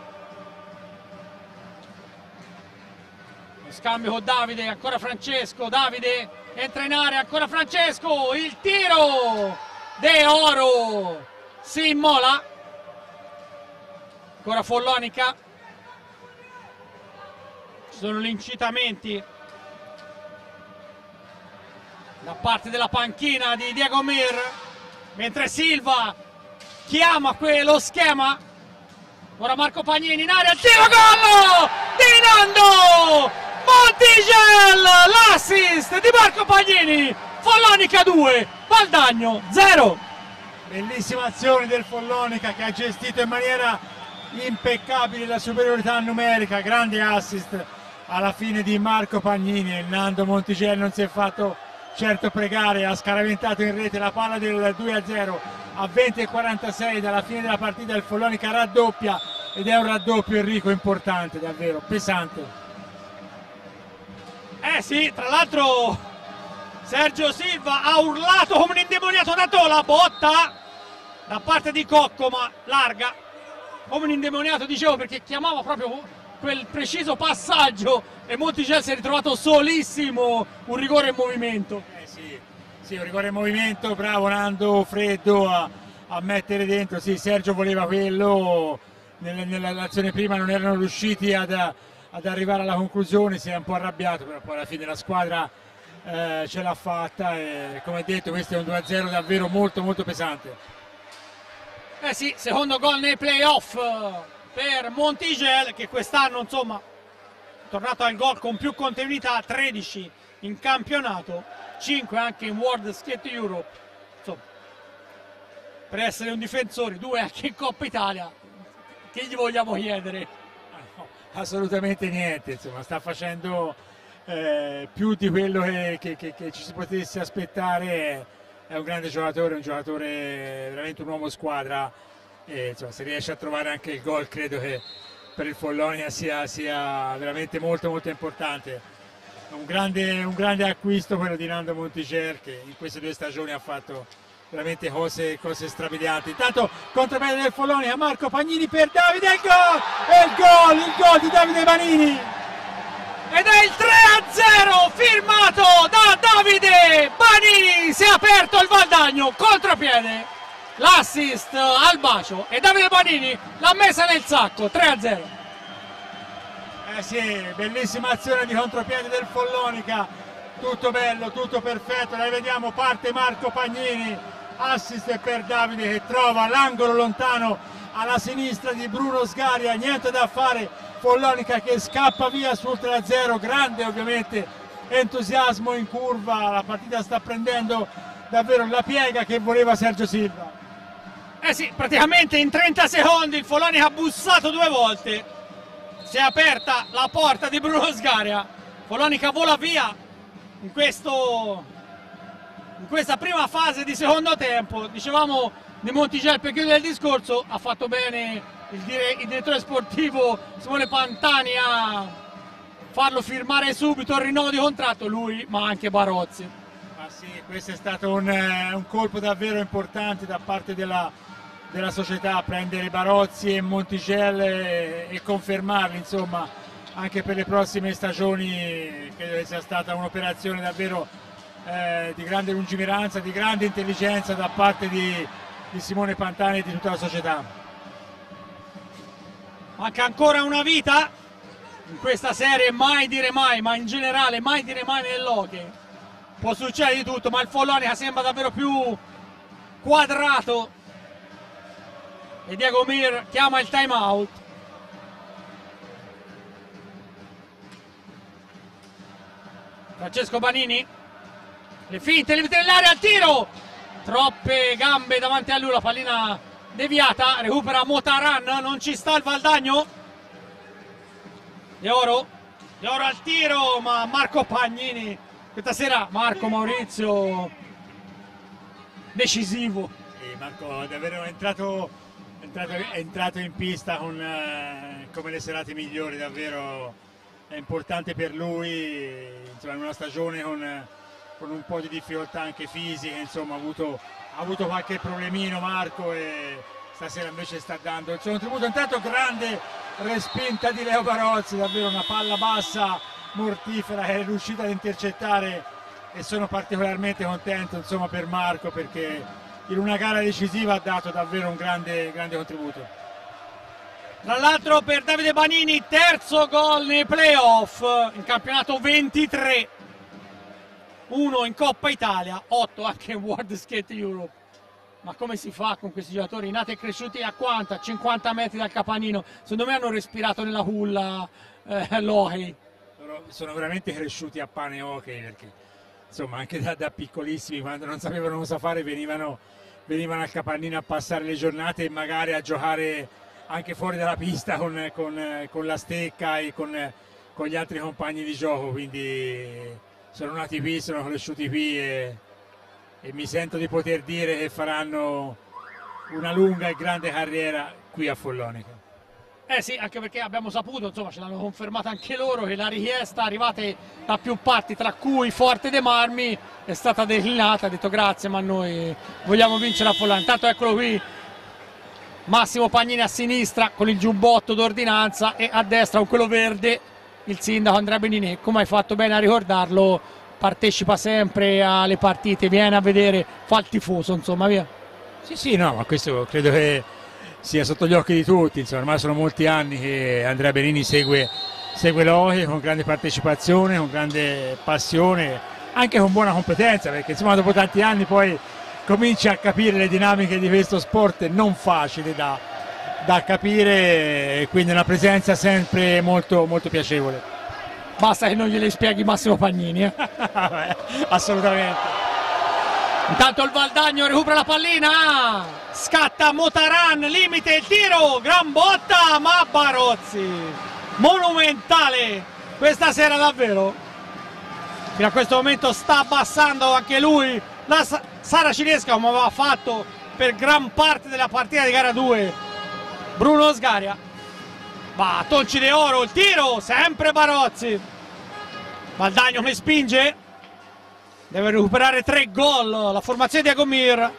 Speaker 1: Scambio con Davide, ancora Francesco, Davide entra in area, ancora Francesco, il tiro, De Oro si immola, ancora Follonica, ci sono gli incitamenti da parte della panchina di Diego Mir, mentre Silva chiama quello schema, ora Marco Pagnini in area, il tiro, gol di Nando Montigelli, l'assist di Marco Pagnini, Follonica due, Valdagno zero.
Speaker 2: Bellissima azione del Follonica che ha gestito in maniera impeccabile la superiorità numerica, grande assist alla fine di Marco Pagnini, e Nando Montigelli non si è fatto certo pregare, ha scaraventato in rete la palla del due a zero a venti e quarantasei dalla fine della partita. Il Follonica raddoppia ed è un raddoppio, Enrico, importante, davvero pesante.
Speaker 1: Eh sì, tra l'altro Sergio Silva ha urlato come un indemoniato, ha dato la botta da parte di Cocco, ma larga, come un indemoniato, dicevo, perché chiamava proprio quel preciso passaggio e Montigelli si è ritrovato solissimo, un rigore in movimento.
Speaker 2: Eh sì, sì, un rigore in movimento, bravo Nando, freddo a, a mettere dentro, sì, Sergio voleva quello, nell'azione prima non erano riusciti ad... ad arrivare alla conclusione, si è un po' arrabbiato, però poi alla fine la squadra eh, ce l'ha fatta e come detto questo è un due a zero davvero molto molto pesante.
Speaker 1: Eh sì, secondo gol nei playoff per Montigelli, che quest'anno insomma è tornato al gol con più continuità, tredici in campionato, cinque anche in World Skate Europe, insomma per essere un difensore, due anche in Coppa Italia, che gli vogliamo chiedere?
Speaker 2: Assolutamente niente, insomma sta facendo eh, più di quello che, che, che, che ci si potesse aspettare, è un grande giocatore, un giocatore veramente un uomo squadra, e insomma se riesce a trovare anche il gol credo che per il Follonia sia, sia veramente molto molto importante. Un grande, un grande acquisto quello di Nando Montigelli, che in queste due stagioni ha fatto veramente cose, cose strabilianti. Intanto contropiede del Follonia, Marco Pagnini per Davide, e il gol! E il gol, il gol di Davide Banini!
Speaker 1: Ed è il tre a zero firmato da Davide Banini, si è aperto il Valdagno, contropiede, l'assist al bacio e Davide Banini l'ha messa nel sacco, tre a zero.
Speaker 2: Eh sì, bellissima azione di contropiede del Follonica, tutto bello, tutto perfetto, la vediamo, parte Marco Pagnini, assist per Davide che trova l'angolo lontano alla sinistra di Bruno Sgaria, niente da fare, Follonica che scappa via sul tre a zero, grande ovviamente entusiasmo in curva, la partita sta prendendo davvero la piega che voleva Sergio Silva.
Speaker 1: Eh sì, praticamente in trenta secondi il Follonica ha bussato due volte, si è aperta la porta di Bruno Sgaria, Follonica vola via in questo... in questa prima fase di secondo tempo. Dicevamo di Montigelli, per chiudere il discorso, ha fatto bene il, dire, il direttore sportivo Simone Pantani a farlo firmare subito il rinnovo di contratto, lui ma anche Barozzi.
Speaker 2: Ah sì, questo è stato un, un colpo davvero importante da parte della, della società, prendere Barozzi e Montigelli e, e confermarli insomma anche per le prossime stagioni. Credo che sia stata un'operazione davvero Eh, di grande lungimiranza, di grande intelligenza da parte di, di Simone Pantani e di tutta la società.
Speaker 1: Manca ancora una vita in questa serie, mai dire mai, ma in generale mai dire mai nell'hockey. Può succedere di tutto, ma il Follonica sembra davvero più quadrato e Diego Mir chiama il time out. Francesco Banini, le finte, limite dell'area, al tiro, troppe gambe davanti a lui, la pallina deviata, recupera Motaran, non ci sta il Valdagno. De Oro, De Oro al tiro, ma Marco Pagnini questa sera, Marco Maurizio decisivo.
Speaker 2: Sì, Marco davvero è entrato, è entrato, è entrato in pista con, eh, come le serate migliori, davvero è importante per lui, insomma, in una stagione con, con un po' di difficoltà anche fisiche, insomma ha avuto, ha avuto qualche problemino Marco e stasera invece sta dando il suo contributo. Intanto grande respinta di Leo Barozzi, davvero una palla bassa mortifera che è riuscita ad intercettare e sono particolarmente contento, insomma, per Marco, perché in una gara decisiva ha dato davvero un grande, grande contributo.
Speaker 1: Tra l'altro per Davide Banini terzo gol nei playoff in campionato, ventitré, uno in Coppa Italia, otto anche in World Skate Europe. Ma come si fa con questi giocatori nati e cresciuti a quanto? A cinquanta metri dal capanino? Secondo me hanno respirato nella culla eh, l'hockey.
Speaker 2: Sono veramente cresciuti a pane hockey, perché insomma anche da, da piccolissimi, quando non sapevano cosa fare, venivano, venivano al capannino a passare le giornate e magari a giocare anche fuori dalla pista con, con, con la stecca e con, con gli altri compagni di gioco, quindi sono nati qui, sono cresciuti qui e, e mi sento di poter dire che faranno una lunga e grande carriera qui a Follonica.
Speaker 1: Eh sì, anche perché abbiamo saputo, insomma ce l'hanno confermato anche loro, che la richiesta arrivata da più parti, tra cui Forte dei Marmi, è stata declinata, ha detto grazie ma noi vogliamo vincere a Follonica. Intanto eccolo qui Massimo Pagnini a sinistra con il giubbotto d'ordinanza e a destra con quello verde il sindaco Andrea Benini. Come hai fatto bene a ricordarlo, partecipa sempre alle partite, viene a vedere, fa il tifoso, insomma, via.
Speaker 2: Sì, sì, no, ma questo credo che sia sotto gli occhi di tutti, insomma, ormai sono molti anni che Andrea Benini segue, segue l'hockey con grande partecipazione, con grande passione, anche con buona competenza, perché insomma dopo tanti anni poi cominci a capire le dinamiche di questo sport non facile da, da capire, e quindi una presenza sempre molto, molto piacevole.
Speaker 1: Basta che non gliele spieghi Massimo Pagnini, eh?
Speaker 2: Assolutamente.
Speaker 1: Intanto il Valdagno recupera la pallina, scatta Motaran, limite il tiro, gran botta, ma Barozzi, monumentale questa sera davvero. Fino a questo momento sta abbassando anche lui la Sara Cinesca, come aveva fatto per gran parte della partita di gara due Bruno Sgaria. Va Tonci De Oro, il tiro, sempre Barozzi. Valdagno che spinge, deve recuperare tre gol la formazione di Agomir.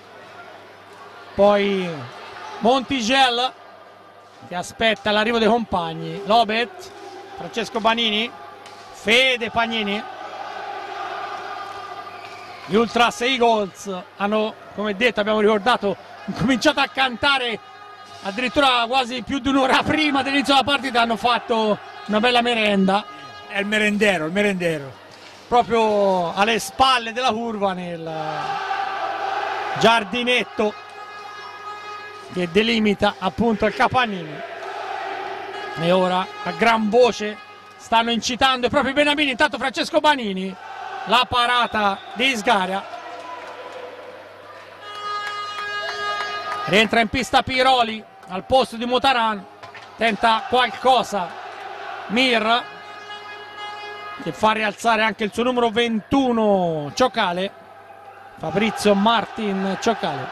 Speaker 1: Poi Montigel che aspetta l'arrivo dei compagni. Lobet, Francesco Banini, Fede Pagnini. Gli Ultras Eagles hanno, come detto, abbiamo ricordato, cominciato a cantare addirittura quasi più di un'ora prima dell'inizio della partita, hanno fatto una bella merenda.
Speaker 2: È il merendero, il merendero.
Speaker 1: Proprio alle spalle della curva nel giardinetto che delimita appunto il capannino. E ora a gran voce stanno incitando i propri beniamini. Intanto Francesco Banini, la parata di Sgaria, rientra in pista Piroli al posto di Motaran, tenta qualcosa Mir, che fa rialzare anche il suo numero ventuno Ciocale, Fabrizio Martin Ciocale.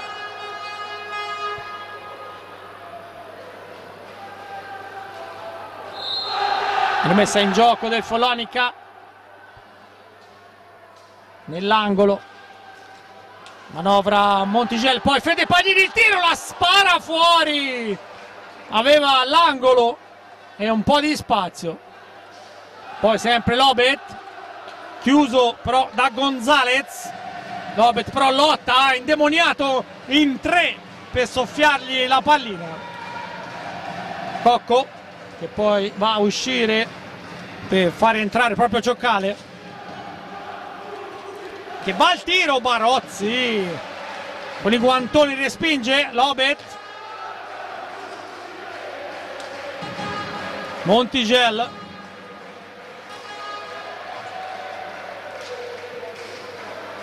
Speaker 1: Rimessa in gioco del Follonica nell'angolo, manovra Montigel, poi Fede Pagnini, il tiro, la spara fuori, aveva l'angolo e un po' di spazio. Poi sempre Lobet, chiuso però da Gonzalez. Lobet però lotta, ha indemoniato in tre per soffiargli la pallina. Cocco che poi va a uscire per far entrare proprio Ciocale, che va al tiro. Barozzi con i guantoni respinge Lobet. Montigel,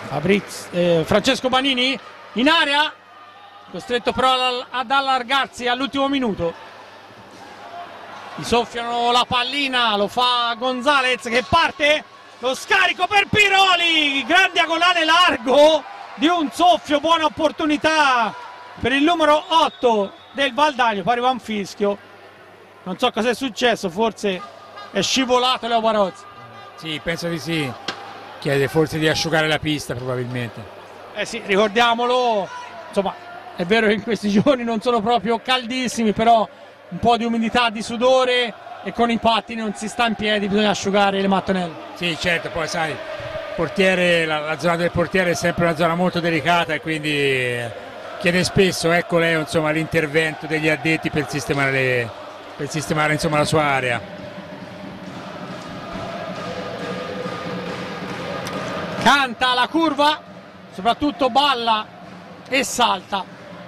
Speaker 1: Fabrizio, eh, Francesco Banini in area, costretto però ad allargarsi all'ultimo minuto. Gli soffiano la pallina, lo fa Gonzalez che parte, lo scarico per Piroli, gran diagonale largo di un soffio, buona opportunità per il numero otto del Valdagno. Poi arriva un fischio, non so cosa è successo, forse è scivolato Leo Barozzi.
Speaker 2: Sì, penso di sì, chiede forse di asciugare la pista probabilmente.
Speaker 1: Eh sì, ricordiamolo, insomma è vero che in questi giorni non sono proprio caldissimi, però un po' di umidità, di sudore, e con i pattini non si sta in piedi, bisogna asciugare le mattonelle.
Speaker 2: Sì, certo, poi sai, portiere, la, la zona del portiere è sempre una zona molto delicata e quindi chiede spesso, ecco Leo, insomma, l'intervento degli addetti per sistemare, le, per sistemare insomma, la sua area.
Speaker 1: Canta la curva, soprattutto balla e salta.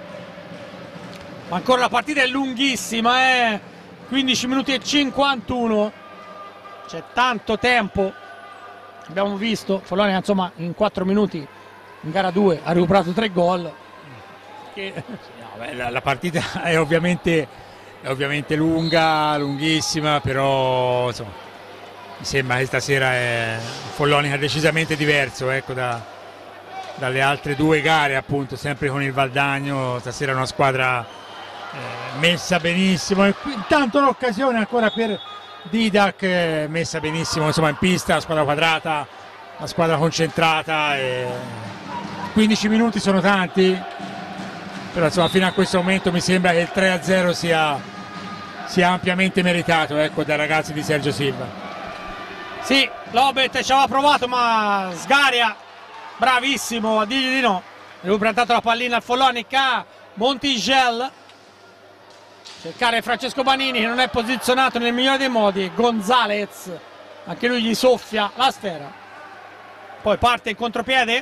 Speaker 1: Ma ancora la partita è lunghissima, eh? quindici minuti e cinquantuno, c'è tanto tempo. Abbiamo visto Follonia, insomma, in quattro minuti in gara due ha recuperato tre gol. Che...
Speaker 2: No, beh, la, la partita è ovviamente, è ovviamente lunga, lunghissima, però insomma, mi sembra che stasera è un Follonia decisamente diverso, ecco, da, dalle altre due gare, appunto, sempre con il Valdagno. Stasera è una squadra Eh, messa benissimo, e intanto l'occasione ancora per Didac, eh, messa benissimo insomma in pista, la squadra quadrata, la squadra concentrata. E quindici minuti sono tanti, però insomma fino a questo momento mi sembra che il tre a zero sia, sia ampiamente meritato, ecco, dai ragazzi di Sergio Silva.
Speaker 1: Sì, Lobet ci aveva provato, ma Sgaria bravissimo a dirgli di no. Recupera intanto la pallina al Follonica, Montigel, cercare Francesco Banini che non è posizionato nel migliore dei modi. Gonzalez, anche lui gli soffia la sfera, poi parte in contropiede,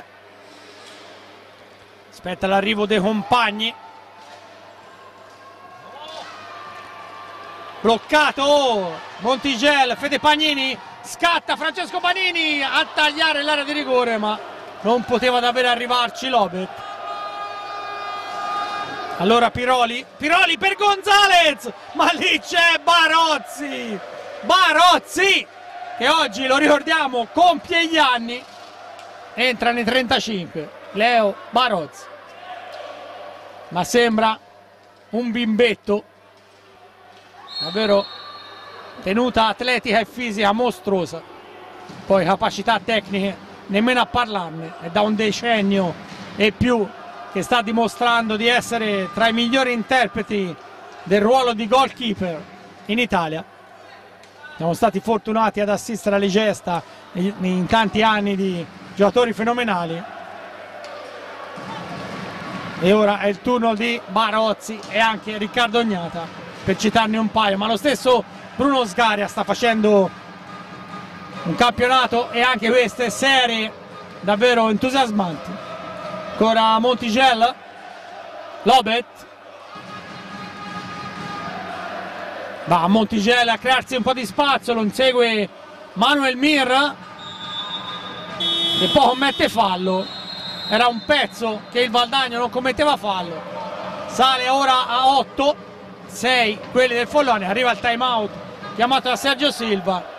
Speaker 1: aspetta l'arrivo dei compagni, bloccato Montigel, Fede Pagnini, scatta Francesco Banini a tagliare l'area di rigore, ma non poteva davvero arrivarci Lobet. Allora Piroli, Piroli per Gonzalez, ma lì c'è Barozzi, Barozzi che oggi, lo ricordiamo, compie gli anni, entra nei trentacinque, Leo Barozzi, ma sembra un bimbetto, davvero tenuta atletica e fisica mostruosa, poi capacità tecniche nemmeno a parlarne, è da un decennio e più che sta dimostrando di essere tra i migliori interpreti del ruolo di goalkeeper in Italia. Siamo stati fortunati ad assistere alle gesta in tanti anni di giocatori fenomenali, e ora è il turno di Barozzi e anche Riccardo Ognata, per citarne un paio, ma lo stesso Bruno Sgaria sta facendo un campionato e anche queste serie davvero entusiasmanti. Ancora Montigel, Lobet, va Montigel a crearsi un po' di spazio, lo insegue Manuel Mir che poi commette fallo. Era un pezzo che il Valdagno non commetteva fallo, sale ora a otto, sei quelli del Follonia, arriva il time out chiamato da Sergio Silva.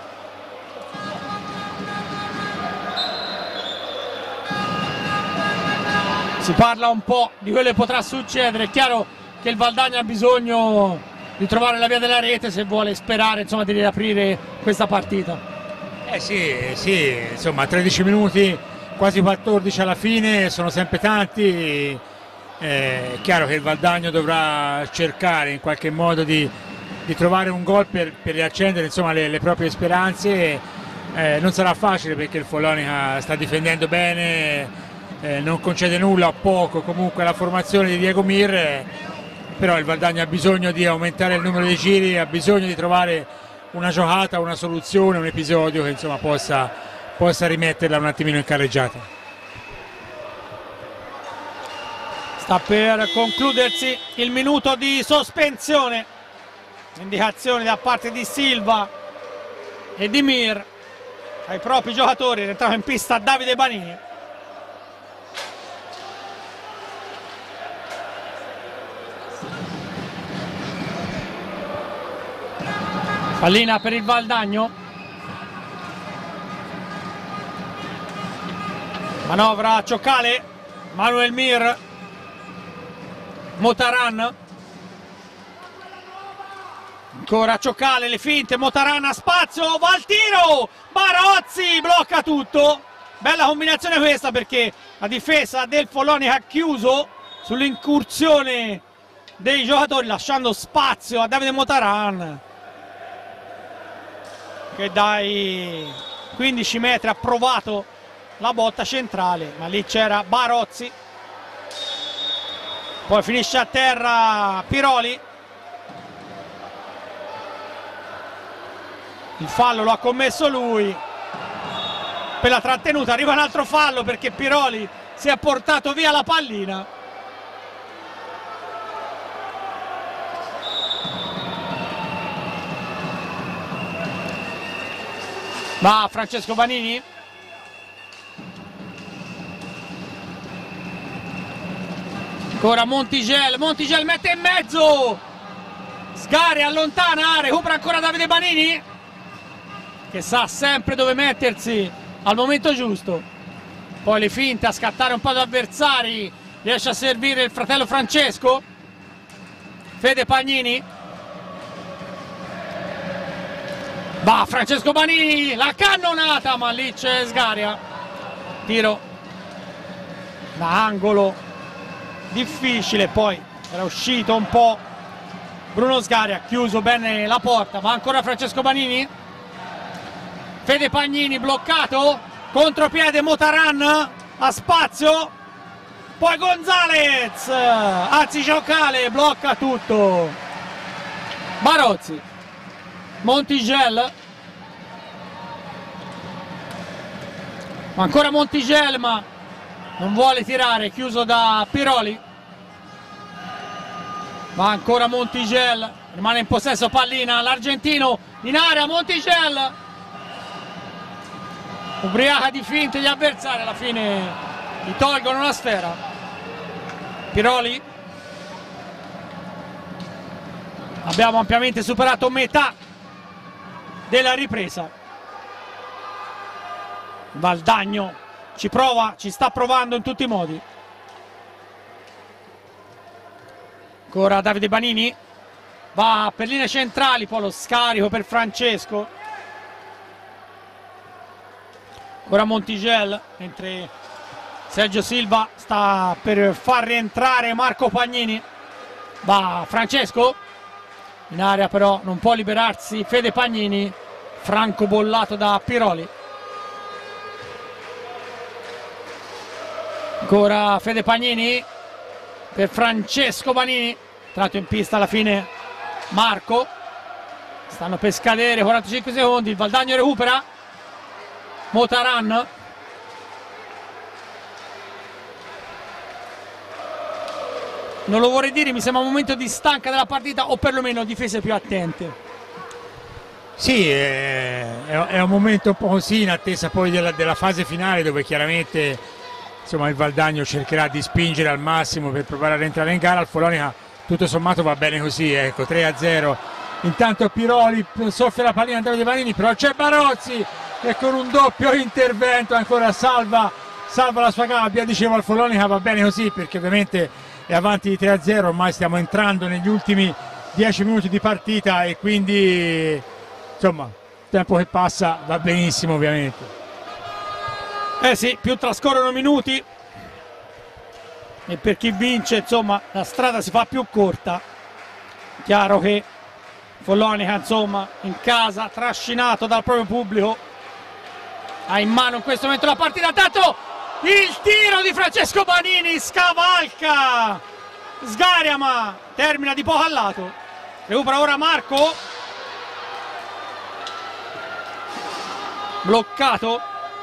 Speaker 1: Si parla un po' di quello che potrà succedere. È chiaro che il Valdagno ha bisogno di trovare la via della rete se vuole sperare, insomma, di riaprire questa partita.
Speaker 2: Eh sì, sì, insomma tredici minuti, quasi quattordici alla fine, sono sempre tanti. È chiaro che il Valdagno dovrà cercare in qualche modo di, di trovare un gol per, per riaccendere, insomma, le, le proprie speranze. Eh, non sarà facile perché il Follonia sta difendendo bene, Eh, non concede nulla o poco comunque alla formazione di Diego Mir, eh, però il Valdagno ha bisogno di aumentare il numero di giri, ha bisogno di trovare una giocata, una soluzione, un episodio che insomma possa, possa rimetterla un attimino in carreggiata.
Speaker 1: Sta per concludersi il minuto di sospensione, indicazioni da parte di Silva e di Mir ai propri giocatori. È entrato in pista Davide Banini. Pallina per il Valdagno, manovra Cioccale, Manuel Mir, Motaran, ancora Cioccale, le finte, Motaran a spazio, va al tiro, Barozzi blocca tutto. Bella combinazione questa, perché la difesa del Follonica ha chiuso sull'incursione dei giocatori, lasciando spazio a Davide Motaran, che dai quindici metri ha provato la botta centrale, ma lì c'era Barozzi. Poi finisce a terra Piroli. Il fallo lo ha commesso lui per la trattenuta. Arriva un altro fallo perché Piroli si è portato via la pallina. Va Francesco Banini. Ancora Montigel, Montigel mette in mezzo, Sgari allontana, recupera ancora Davide Banini, che sa sempre dove mettersi al momento giusto. Poi le finte a scattare un po' da avversari, riesce a servire il fratello Francesco, Fede Pagnini. Va Francesco Banini, la cannonata, ma lì c'è Sgaria. Tiro da angolo difficile, poi era uscito un po' Bruno Sgaria, ha chiuso bene la porta. Ma ancora Francesco Banini, Fede Pagnini bloccato, contropiede Motaran a spazio, poi Gonzalez, anzi Cioccale blocca tutto. Barozzi, Montigel, ancora Montigel, ma non vuole tirare, chiuso da Piroli. Va ancora Montigel, rimane in possesso pallina l'argentino in area. Montigel ubriaca di finte gli avversari, alla fine gli tolgono la sfera. Piroli, abbiamo ampiamente superato metà della ripresa. Valdagno ci prova, ci sta provando in tutti i modi. Ancora Davide Banini, va per linee centrali, poi lo scarico per Francesco. Ancora Montigel, mentre Sergio Silva sta per far rientrare Marco Pagnini. Va Francesco, in area però non può liberarsi Fede Pagnini, franco bollato da Piroli. Ancora Fede Pagnini per Francesco Banini, tratto in pista alla fine Marco. Stanno per scadere quarantacinque secondi, il Valdagno recupera. Motaran, non lo vorrei dire, mi sembra un momento di stanca della partita, o perlomeno difese più attente.
Speaker 2: Sì, è, è un momento un po' così, in attesa poi della, della fase finale, dove chiaramente insomma il Valdagno cercherà di spingere al massimo per provare a rientrare in gara. Al Follonica tutto sommato va bene così, ecco, tre a zero. Intanto Piroli soffia la pallina a Davide Banini, però c'è Barozzi che con un doppio intervento ancora salva, salva la sua gabbia. Dicevo, al Follonica va bene così perché ovviamente è avanti di tre a zero, ormai stiamo entrando negli ultimi dieci minuti di partita e quindi insomma il tempo che passa va benissimo ovviamente.
Speaker 1: Eh sì, più trascorrono minuti e per chi vince insomma la strada si fa più corta. Chiaro che Follonica insomma in casa, trascinato dal proprio pubblico, ha in mano in questo momento la partita. Tanto il tiro di Francesco Banini scavalca Sgaria, ma termina di poco a lato. Recupera ora Marco, bloccato,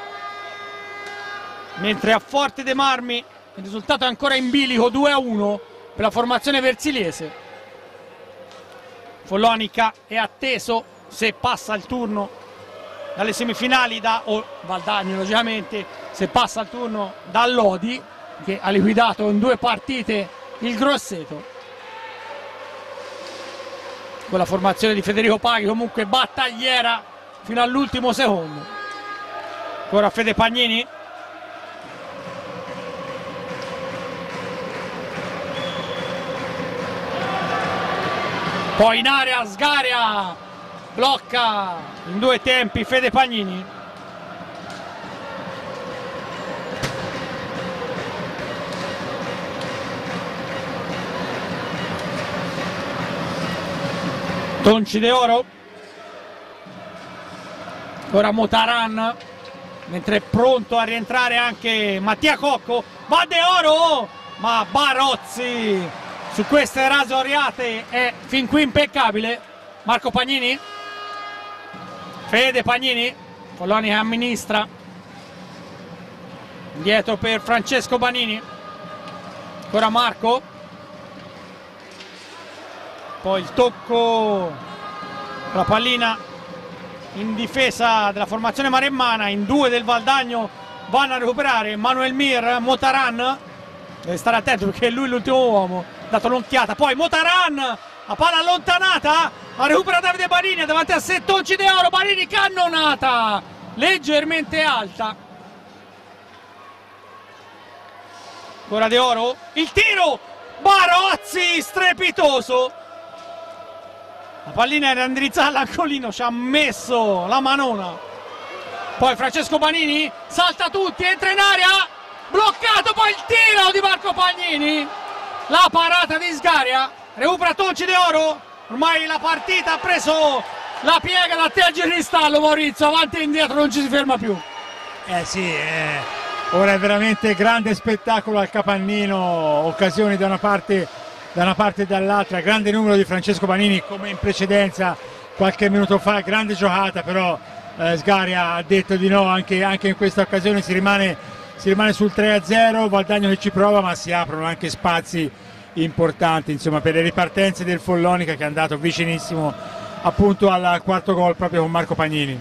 Speaker 1: mentre a Forte dei Marmi il risultato è ancora in bilico, due a uno per la formazione versiliese. Follonica è atteso se passa il turno dalle semifinali da o Valdagno, logicamente se passa il turno da Lodi, che ha liquidato in due partite il Grosseto. con la formazione di Federico Paghi, comunque battagliera fino all'ultimo secondo. Ancora Fede Pagnini, poi in area Sgaria, blocca in due tempi Fede Pagnini. Tonci De Oro, ora Motaran, mentre è pronto a rientrare anche Mattia Cocco. Va De Oro, ma Barozzi su queste rasoriate è fin qui impeccabile. Marco Pagnini, Fede Pagnini, Follonica amministra, indietro per Francesco Banini, ancora Marco, poi il tocco, la pallina in difesa della formazione maremmana, in due del Valdagno vanno a recuperare Manuel Mir. Motaran deve stare attento perché è lui l'ultimo uomo, dato un'occhiata, poi Motaran, la palla allontanata, la recupera Davide Banini davanti a sé Tonci De Oro, Banini cannonata leggermente alta, ancora De Oro, il tiro, Barozzi strepitoso, la pallina era indirizzata all'angolino, ci ha messo la manona, poi Francesco Banini salta tutti, entra in area, bloccato, poi il tiro di Marco Pagnini, la parata di Sgaria, recupera Tonci De Oro, ormai la partita ha preso la piega da tergicristallo. Maurizio, avanti e indietro non ci si ferma più.
Speaker 2: Eh sì, eh, ora è veramente grande spettacolo al Capannino, occasioni da una parte, da una parte e dall'altra, grande numero di Francesco Banini come in precedenza qualche minuto fa, grande giocata, però eh, Sgaria ha detto di no anche, anche in questa occasione, si rimane, si rimane sul tre a zero, Valdagno che ci prova, ma si aprono anche spazi importanti insomma per le ripartenze del Follonica, che è andato vicinissimo appunto al quarto gol proprio con Marco Pagnini.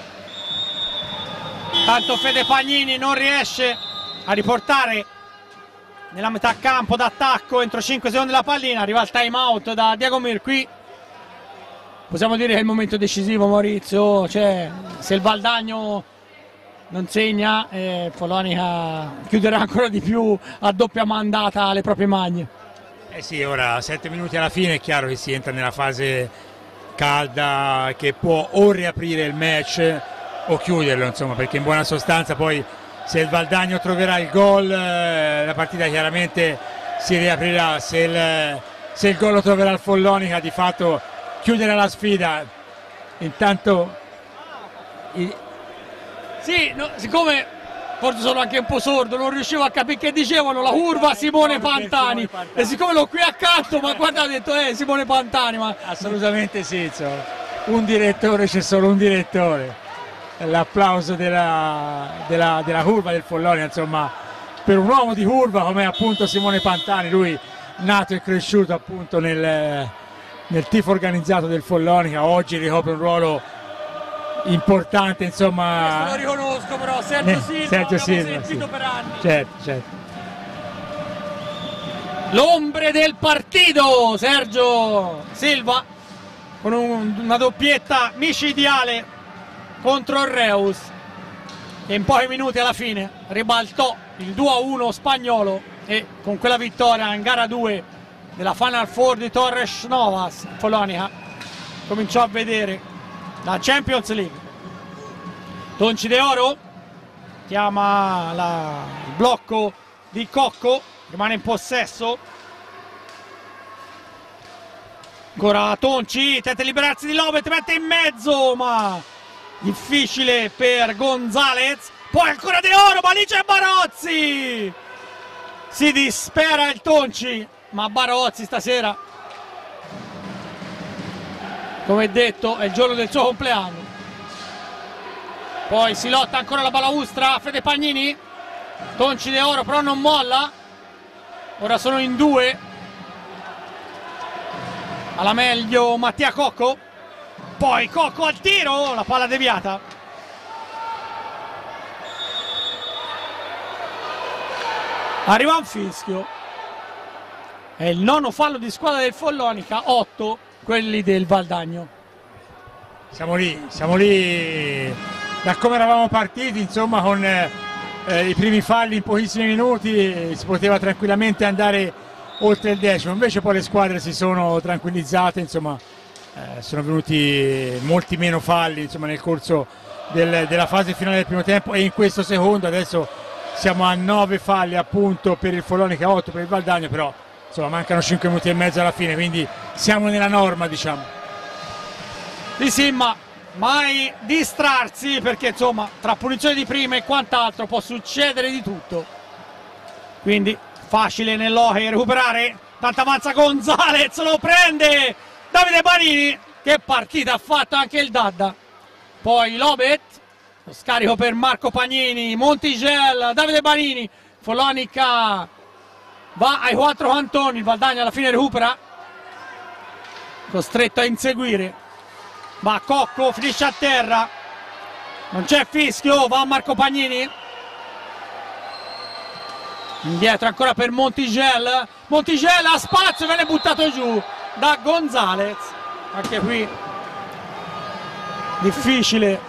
Speaker 1: Tanto Fede Pagnini non riesce a riportare nella metà campo d'attacco entro cinque secondi la pallina, arriva il time out da Diego Mir. Qui possiamo dire che è il momento decisivo, Maurizio, cioè se il Valdagno non segna eh, Follonica chiuderà ancora di più a doppia mandata alle proprie maglie.
Speaker 2: Eh sì, ora sette minuti alla fine è chiaro che si entra nella fase calda che può o riaprire il match o chiuderlo, insomma, perché in buona sostanza poi se il Valdagno troverà il gol eh, la partita chiaramente si riaprirà, se il, se il gol lo troverà il Follonica di fatto chiuderà la sfida. Intanto i...
Speaker 1: sì, no, siccome forse sono anche un po' sordo, non riuscivo a capire che dicevano, la curva Simone Pantani, e siccome l'ho qui accanto, ma guarda, ho detto eh Simone Pantani, ma
Speaker 2: assolutamente sì, insomma. Un direttore, c'è solo un direttore, l'applauso della, della, della curva del Follonica, insomma, per un uomo di curva come appunto Simone Pantani, lui nato e cresciuto appunto nel, nel tifo organizzato del Follonica, oggi ricopre un ruolo importante, insomma.
Speaker 1: questo lo riconosco, però Sergio
Speaker 2: Eh,
Speaker 1: Silva
Speaker 2: Sergio
Speaker 1: l'abbiamo
Speaker 2: Silva,
Speaker 1: sentito
Speaker 2: sì.
Speaker 1: per anni.
Speaker 2: Certo, certo.
Speaker 1: L'ombre del partito, Sergio Silva con un, una doppietta micidiale contro il Reus, e in pochi minuti alla fine ribaltò il due a uno spagnolo, e con quella vittoria in gara due della Final Four di Torres Novas, Follonica cominciò a vedere la Champions League. Tonci De Oro chiama la, il blocco di Cocco, rimane in possesso, ancora Tonci, tenta di liberarsi di Lopez, mette in mezzo ma difficile per Gonzalez, poi ancora De Oro, ma lì c'è Barozzi, si dispera il Tonci, ma Barozzi stasera, come detto, è il giorno del suo compleanno. Poi si lotta ancora la balaustra, Fede Pagnini, Tonci De Oro però non molla, ora sono in due, alla meglio Mattia Cocco, poi Cocco al tiro, la palla deviata. Arriva un fischio, è il nono fallo di squadra del Follonica, otto quelli del Valdagno.
Speaker 2: Siamo lì, siamo lì da come eravamo partiti, insomma, con eh, i primi falli in pochissimi minuti si poteva tranquillamente andare oltre il decimo, invece poi le squadre si sono tranquillizzate, insomma, eh, sono venuti molti meno falli, insomma, nel corso del, della fase finale del primo tempo e in questo secondo. Adesso siamo a nove falli appunto per il Follonica, otto per il Valdagno, però insomma mancano cinque minuti e mezzo alla fine, quindi siamo nella norma, diciamo.
Speaker 1: Sì, sì, ma mai distrarsi, perché insomma tra punizione di prima e quant'altro può succedere di tutto. Quindi facile nell'Oche recuperare, tanta avanza Gonzalez, lo prende Davide Banini, che partita ha fatto anche il Dadda. Poi Lobet, lo scarico per Marco Pagnini, Montigel, Davide Banini, Follonica va ai quattro cantoni, il Valdagno alla fine recupera, costretto a inseguire. Ma Cocco finisce a terra, non c'è fischio, va Marco Pagnini, indietro ancora per Montigel, Montigel ha spazio, viene buttato giù da Gonzalez, anche qui difficile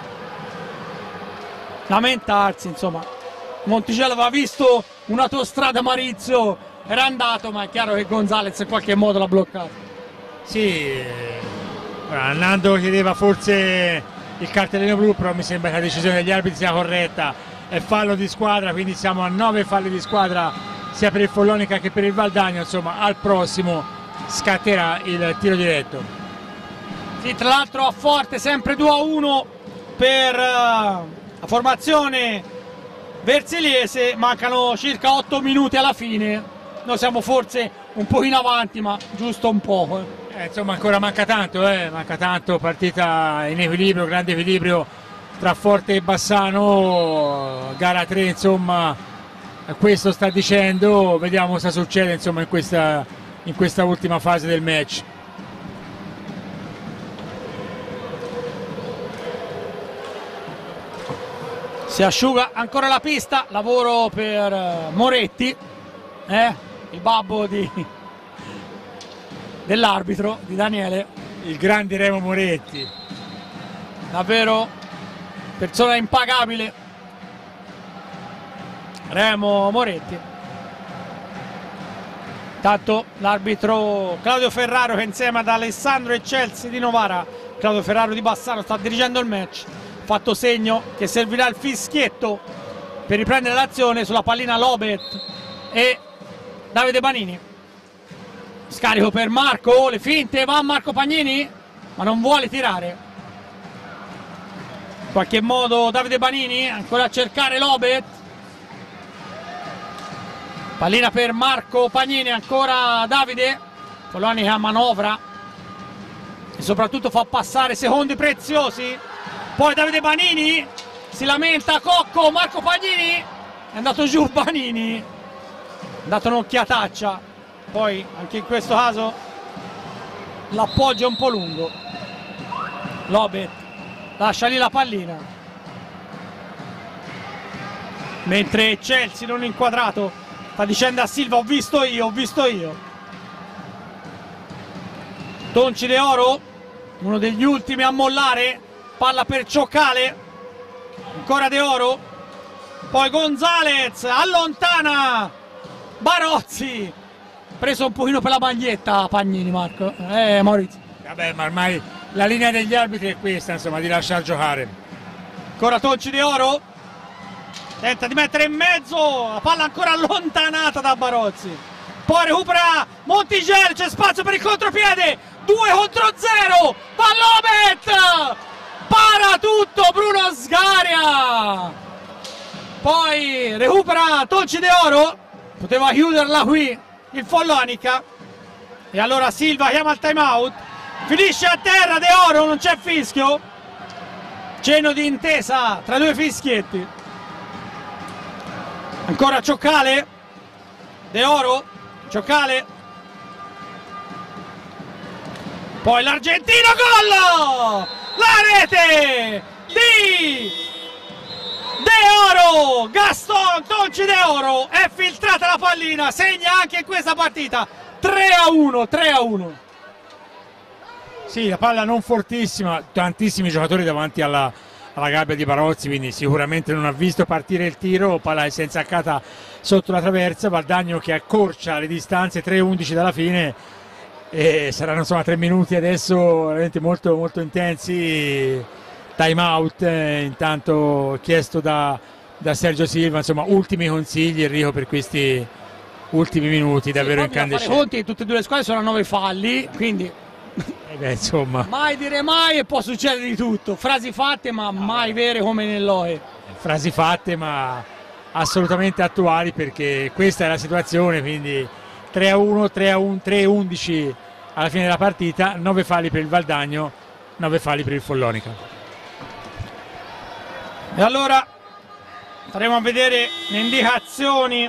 Speaker 1: lamentarsi, insomma Montigel aveva visto un'autostrada Marizio, era andato, ma è chiaro che Gonzalez in qualche modo l'ha bloccato.
Speaker 2: Sì, Nando chiedeva forse il cartellino blu, però mi sembra che la decisione degli arbitri sia corretta, è fallo di squadra, quindi siamo a nove falli di squadra sia per il Follonica che per il Valdagno, insomma al prossimo scatterà il tiro diretto.
Speaker 1: Sì, tra l'altro a Forte sempre due a uno per uh, la formazione versiliese, mancano circa otto minuti alla fine, noi siamo forse un po' in avanti, ma giusto un po'.
Speaker 2: Eh, insomma ancora manca tanto, eh, manca tanto, partita in equilibrio, grande equilibrio tra Forte e Bassano, gara tre, insomma questo sta dicendo, vediamo cosa succede insomma in questa, in questa ultima fase del match.
Speaker 1: Si asciuga ancora la pista, lavoro per Moretti, eh? il babbo di... dell'arbitro, di Daniele,
Speaker 2: il grande Remo Moretti,
Speaker 1: davvero persona impagabile, Remo Moretti. Intanto l'arbitro Claudio Ferraro, che insieme ad Alessandro e Chelsea di Novara, Claudio Ferraro di Bassano, sta dirigendo il match, fatto segno che servirà il fischietto per riprendere l'azione sulla pallina Lobet e Davide Banini. Scarico per Marco, le finte, va Marco Pagnini, ma non vuole tirare. In qualche modo Davide Banini ancora a cercare Lobet. Pallina per Marco Pagnini, ancora Davide. Follonica manovra e soprattutto fa passare secondi preziosi. Poi Davide Banini si lamenta, Cocco, Marco Pagnini, è andato giù Banini, è andato un'occhiataccia. Poi anche in questo caso l'appoggio è un po' lungo. Lobet lascia lì la pallina, mentre Chelsea non inquadrato sta dicendo a Silva: ho visto io, ho visto io. Tonci De Oro, uno degli ultimi a mollare, palla per Cioccale, ancora De Oro, poi Gonzalez allontana Barozzi, preso un pochino per la maglietta Pagnini, Marco, eh Maurizio.
Speaker 2: Vabbè, ma ormai la linea degli arbitri è questa, insomma, di lasciar giocare.
Speaker 1: Ancora Tonci De Oro, tenta di mettere in mezzo, la palla ancora allontanata da Barozzi, poi recupera Montigel, c'è spazio per il contropiede, due contro zero, Lobet, para tutto Bruno Sgaria, poi recupera Tonci De Oro, poteva chiuderla qui il Follonica, e allora Silva chiama il time out, finisce a terra De Oro, non c'è fischio, cenno di intesa tra due fischietti. Ancora Cioccale, De Oro, Cioccale, poi l'argentino, gol, la rete di De Oro, Gaston Tonci De Oro, è filtrata la pallina, segna anche in questa partita, tre a uno, tre a uno.
Speaker 2: Sì, la palla non fortissima, tantissimi giocatori davanti alla, alla gabbia di Barozzi, quindi sicuramente non ha visto partire il tiro, palla è senza accata sotto la traversa, Valdagno che accorcia le distanze, tre undici dalla fine, e saranno insomma tre minuti adesso veramente molto, molto intensi, time out eh, intanto chiesto da, da Sergio Silva, insomma ultimi consigli Enrico per questi ultimi minuti davvero
Speaker 1: sì,
Speaker 2: incandescenti.
Speaker 1: I conti tutte e due le squadre sono a nove falli, quindi
Speaker 2: eh beh, insomma.
Speaker 1: mai dire mai e può succedere di tutto, frasi fatte ma mai vere come nell'O E.
Speaker 2: Frasi fatte ma assolutamente attuali, perché questa è la situazione, quindi tre a uno, tre a uno, tre a undici alla fine della partita, nove falli per il Valdagno, nove falli per il Follonica.
Speaker 1: E allora staremo a vedere le indicazioni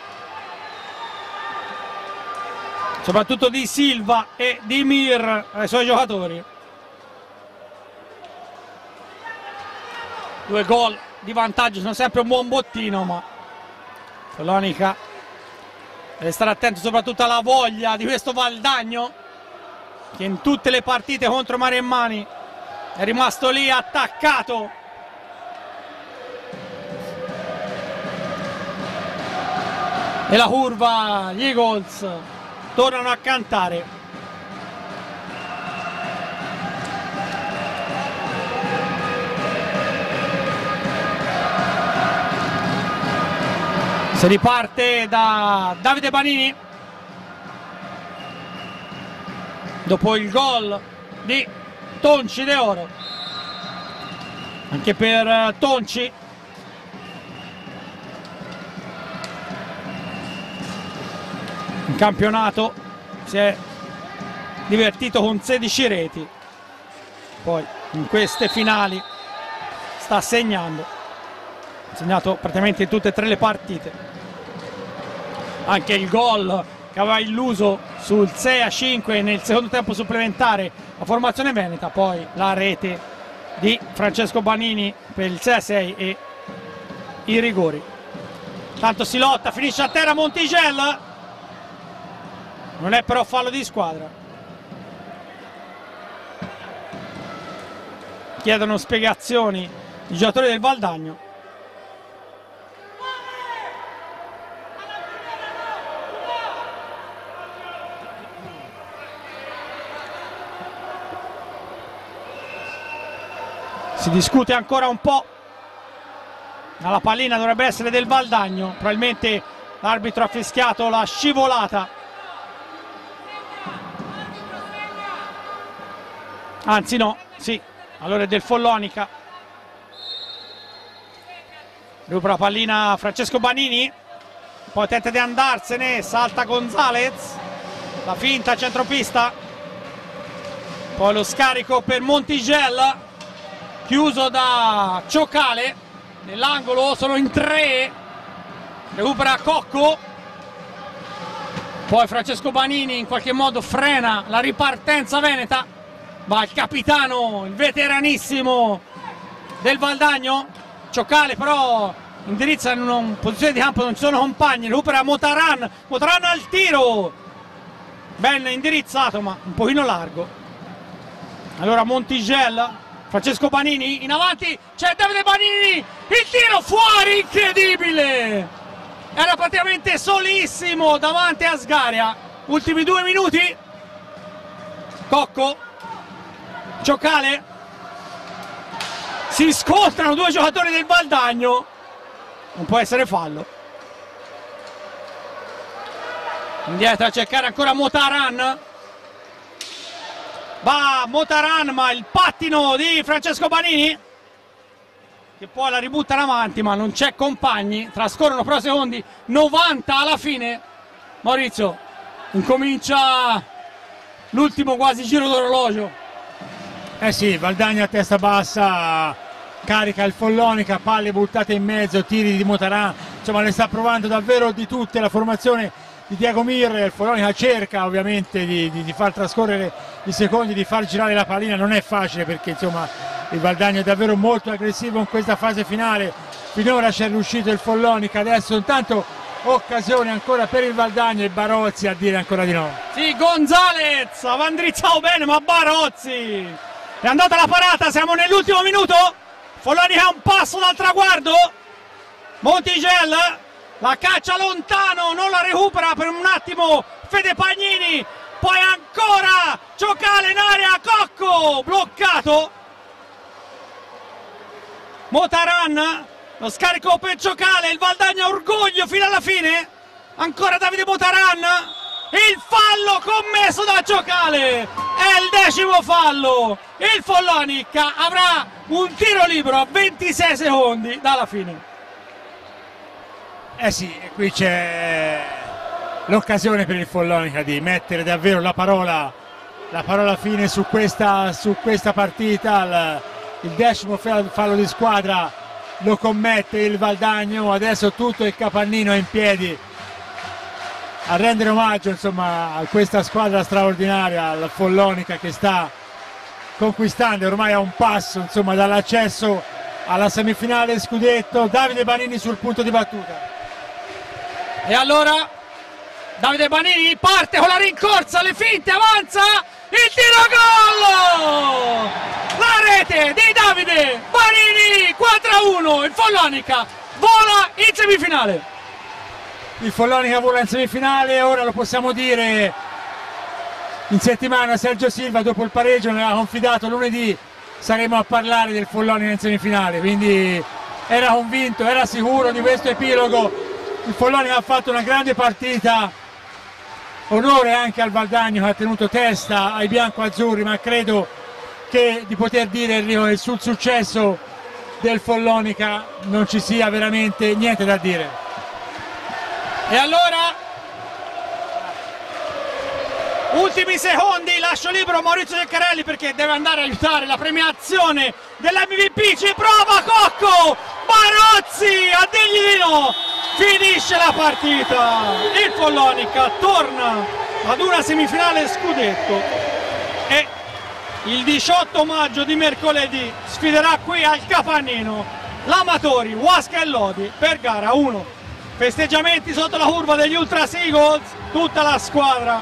Speaker 1: soprattutto di Silva e di Mir ai suoi giocatori. Due gol di vantaggio sono sempre un buon bottino, ma Follonica deve stare attento soprattutto alla voglia di questo Valdagno, che in tutte le partite contro Maremmani è rimasto lì attaccato. E la curva, gli Eagles tornano a cantare. Si riparte da Davide Banini dopo il gol di Tonci De Oro. Anche per Tonci in campionato si è divertito con sedici reti, poi in queste finali sta segnando, ha segnato praticamente in tutte e tre le partite. Anche il gol che aveva illuso sul sei a cinque nel secondo tempo supplementare la formazione veneta, poi la rete di Francesco Banini per il sei a sei e i rigori. Tanto si lotta, finisce a terra Montigel, non è però fallo di squadra. Chiedono spiegazioni i giocatori del Valdagno. Si discute ancora un po', ma la pallina dovrebbe essere del Valdagno, probabilmente l'arbitro ha fischiato la scivolata. Anzi no, sì, allora è del Follonica. Recupera la pallina Francesco Banini, poi tenta di andarsene, salta Gonzalez, la finta centropista, poi lo scarico per Montigel, chiuso da Ciocale, nell'angolo sono in tre, recupera Cocco, poi Francesco Banini in qualche modo frena la ripartenza veneta. Va il capitano, il veteranissimo del Valdagno, Ciocale però indirizza in una posizione di campo, non ci sono compagni, recupera Motaran, Motaran al tiro, ben indirizzato ma un pochino largo. Allora Montigel, Francesco Banini in avanti, c'è Davide Banini, il tiro fuori, incredibile, era praticamente solissimo davanti a Sgaria. Ultimi due minuti, Cocco, Ciocale, si scontrano due giocatori del Valdagno, non può essere fallo. Indietro a cercare ancora Motaran, va Motaran ma il pattino di Francesco Banini che poi la ributta in avanti ma non c'è compagni, trascorrono però secondi, novanta alla fine. Maurizio, incomincia l'ultimo quasi giro d'orologio.
Speaker 2: Eh sì, Valdagno a testa bassa, carica il Follonica, palle buttate in mezzo, tiri di Motaran, insomma ne sta provando davvero di tutte la formazione di Diego Mir. Il Follonica cerca ovviamente di, di, di far trascorrere i secondi, di far girare la pallina, non è facile perché insomma il Valdagno è davvero molto aggressivo in questa fase finale. Finora c'è riuscito il Follonica, adesso intanto occasione ancora per il Valdagno e Barozzi a dire ancora di no.
Speaker 1: Sì, Gonzalez va indrizzato bene, ma Barozzi è andata la parata, siamo nell'ultimo minuto. Follonica ha un passo dal traguardo. Montigel la caccia lontano, non la recupera per un attimo Fede Pagnini, poi ancora Ciocale in area, Cocco bloccato. Motaran, lo scarico per Ciocale, il Valdagno orgoglio fino alla fine, ancora Davide Motaran, il fallo commesso da Ciocale, è il decimo fallo, il Follonica avrà un tiro libero a ventisei secondi dalla fine.
Speaker 2: Eh sì, qui c'è l'occasione per il Follonica di mettere davvero la parola, la parola fine su questa, su questa partita. Il, il decimo fallo di squadra lo commette il Valdagno, adesso tutto il Capannino è in piedi a rendere omaggio insomma a questa squadra straordinaria, al Follonica che sta conquistando ormai a un passo insomma dall'accesso alla semifinale scudetto. Davide Banini sul punto di battuta.
Speaker 1: E allora Davide Banini parte con la rincorsa, le finte, avanza, il tiro gol! La rete di Davide Banini, quattro a uno, il Follonica vola in semifinale.
Speaker 2: Il Follonica vola in semifinale, ora lo possiamo dire. In settimana Sergio Silva dopo il pareggio ne aveva confidato, lunedì saremo a parlare del Follonica in semifinale, quindi era convinto, era sicuro di questo epilogo. Il Follonica ha fatto una grande partita, onore anche al Valdagno che ha tenuto testa ai bianco-azzurri, ma credo che di poter dire Enrico che sul successo del Follonica non ci sia veramente niente da dire.
Speaker 1: E allora ultimi secondi, lascio libero a Maurizio Ceccarelli perché deve andare a aiutare la premiazione dell'M V P, ci prova Cocco, Barozzi a dirgli di no, finisce la partita, il Follonica torna ad una semifinale scudetto e il diciotto maggio di mercoledì sfiderà qui al Capannino l'Amatori Huasca e Lodi per gara uno. Festeggiamenti sotto la curva degli Ultra Seagulls, tutta la squadra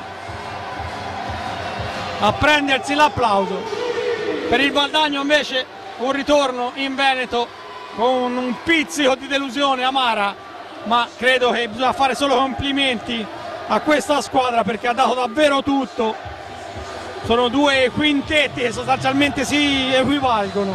Speaker 1: a prendersi l'applauso. Per il Valdagno invece un ritorno in Veneto con un pizzico di delusione amara, ma credo che bisogna fare solo complimenti a questa squadra perché ha dato davvero tutto. Sono due quintetti che sostanzialmente si equivalgono,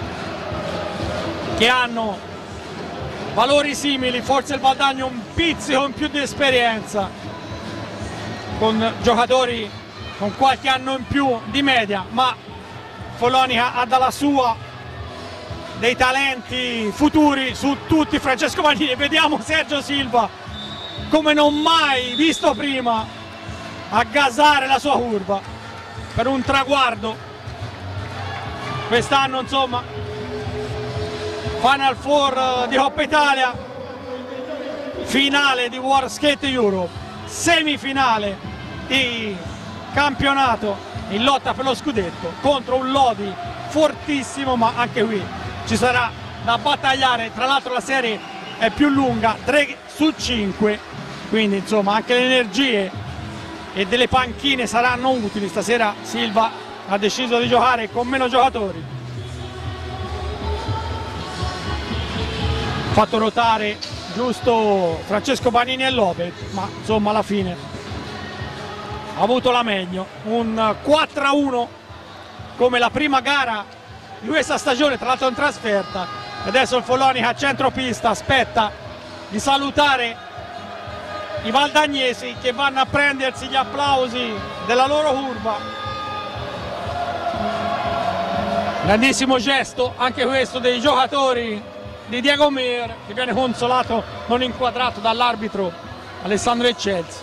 Speaker 1: che hanno valori simili, forse il Valdagno un pizzico in più di esperienza, con giocatori con qualche anno in più di media, ma Follonica ha dalla sua dei talenti futuri su tutti. Francesco Pagnini, vediamo Sergio Silva come non mai visto prima a gasare la sua curva per un traguardo quest'anno, insomma Final Four di Coppa Italia, finale di World Skate Europe, semifinale di campionato in lotta per lo scudetto contro un Lodi fortissimo, ma anche qui ci sarà da battagliare. Tra l'altro la serie è più lunga, tre su cinque, quindi insomma anche le energie e delle panchine saranno utili. Stasera Silva ha deciso di giocare con meno giocatori, fatto notare giusto Francesco Panini e Lopez, ma insomma alla fine ha avuto la meglio. Un quattro a uno come la prima gara di questa stagione, tra l'altro in trasferta. Adesso il Follonica a centropista aspetta di salutare i valdagnesi che vanno a prendersi gli applausi della loro curva. Grandissimo gesto anche questo dei giocatori di Diego Mir, che viene consolato, non inquadrato dall'arbitro Alessandro Eccelsi.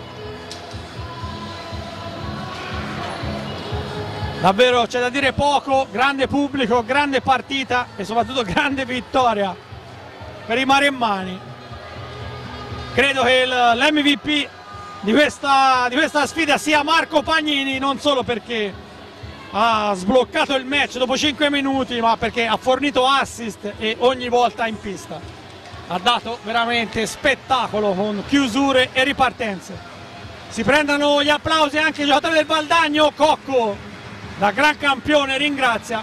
Speaker 1: Davvero c'è da dire poco, grande pubblico, grande partita e soprattutto grande vittoria per i maremmani. Credo che l'M V P di questa, di questa sfida sia Marco Pagnini, non solo perché ha sbloccato il match dopo cinque minuti, ma perché ha fornito assist e ogni volta in pista. ha dato veramente spettacolo con chiusure e ripartenze. Si prendono gli applausi anche i giocatori del Valdagno. Cocco, da gran campione, ringrazia.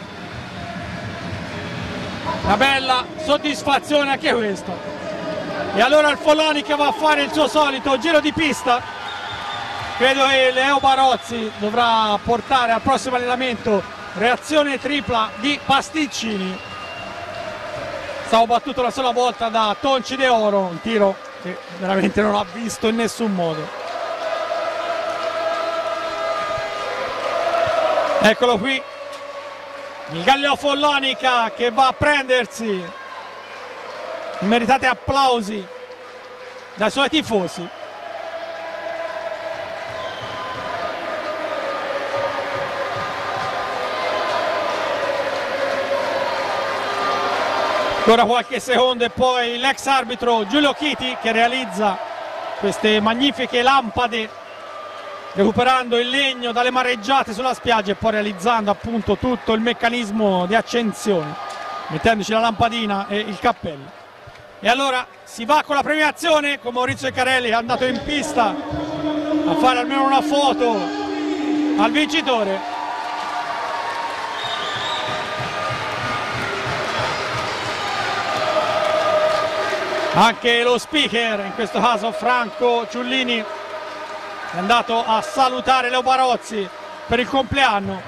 Speaker 1: Una bella soddisfazione anche questo. E allora il Folloni che va a fare il suo solito giro di pista. Credo che Leo Barozzi dovrà portare al prossimo allenamento reazione tripla di pasticcini. Stavo battuto una sola volta da Tonci De Oro, un tiro che veramente non ha visto in nessun modo. Eccolo qui, il Galileo Follonica che va a prendersi i meritati applausi dai suoi tifosi. Ancora qualche secondo e poi l'ex arbitro Giulio Chiti che realizza queste magnifiche lampade recuperando il legno dalle mareggiate sulla spiaggia e poi realizzando appunto tutto il meccanismo di accensione, mettendoci la lampadina e il cappello. E allora si va con la premiazione con Maurizio Carelli che è andato in pista a fare almeno una foto al vincitore. Anche lo speaker, in questo caso Franco Ciullini, è andato a salutare Leo Barozzi per il compleanno.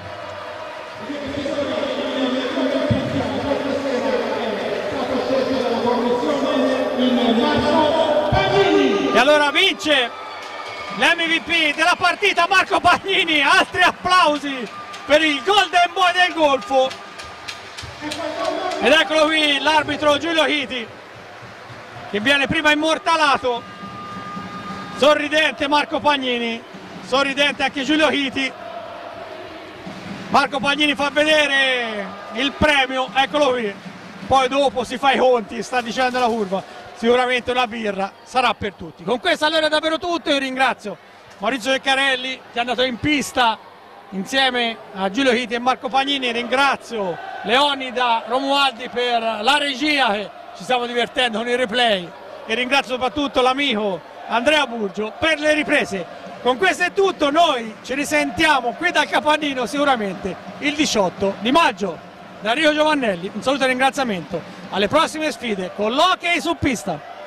Speaker 1: E allora vince l'M V P della partita Marco Pagnini. Altri applausi per il Golden Boy del Golfo. Ed eccolo qui l'arbitro Giulio Chiti che viene prima immortalato. Sorridente Marco Pagnini, sorridente anche Giulio Chiti. Marco Pagnini fa vedere il premio, eccolo qui. Poi dopo si fa i conti, sta dicendo la curva. Sicuramente una birra sarà per tutti. Con questo allora è davvero tutto. Io ringrazio Maurizio Ceccarelli che è andato in pista insieme a Giulio Chiti e Marco Pagnini. Ringrazio Leonida Romualdi per la regia, che ci stiamo divertendo con i replay, e ringrazio soprattutto l'amico Andrea Burgio per le riprese. Con questo è tutto, noi ci risentiamo qui dal Capannino sicuramente il diciotto di maggio. Da Rio Giovannelli un saluto e ringraziamento, alle prossime sfide con l'hockey su pista.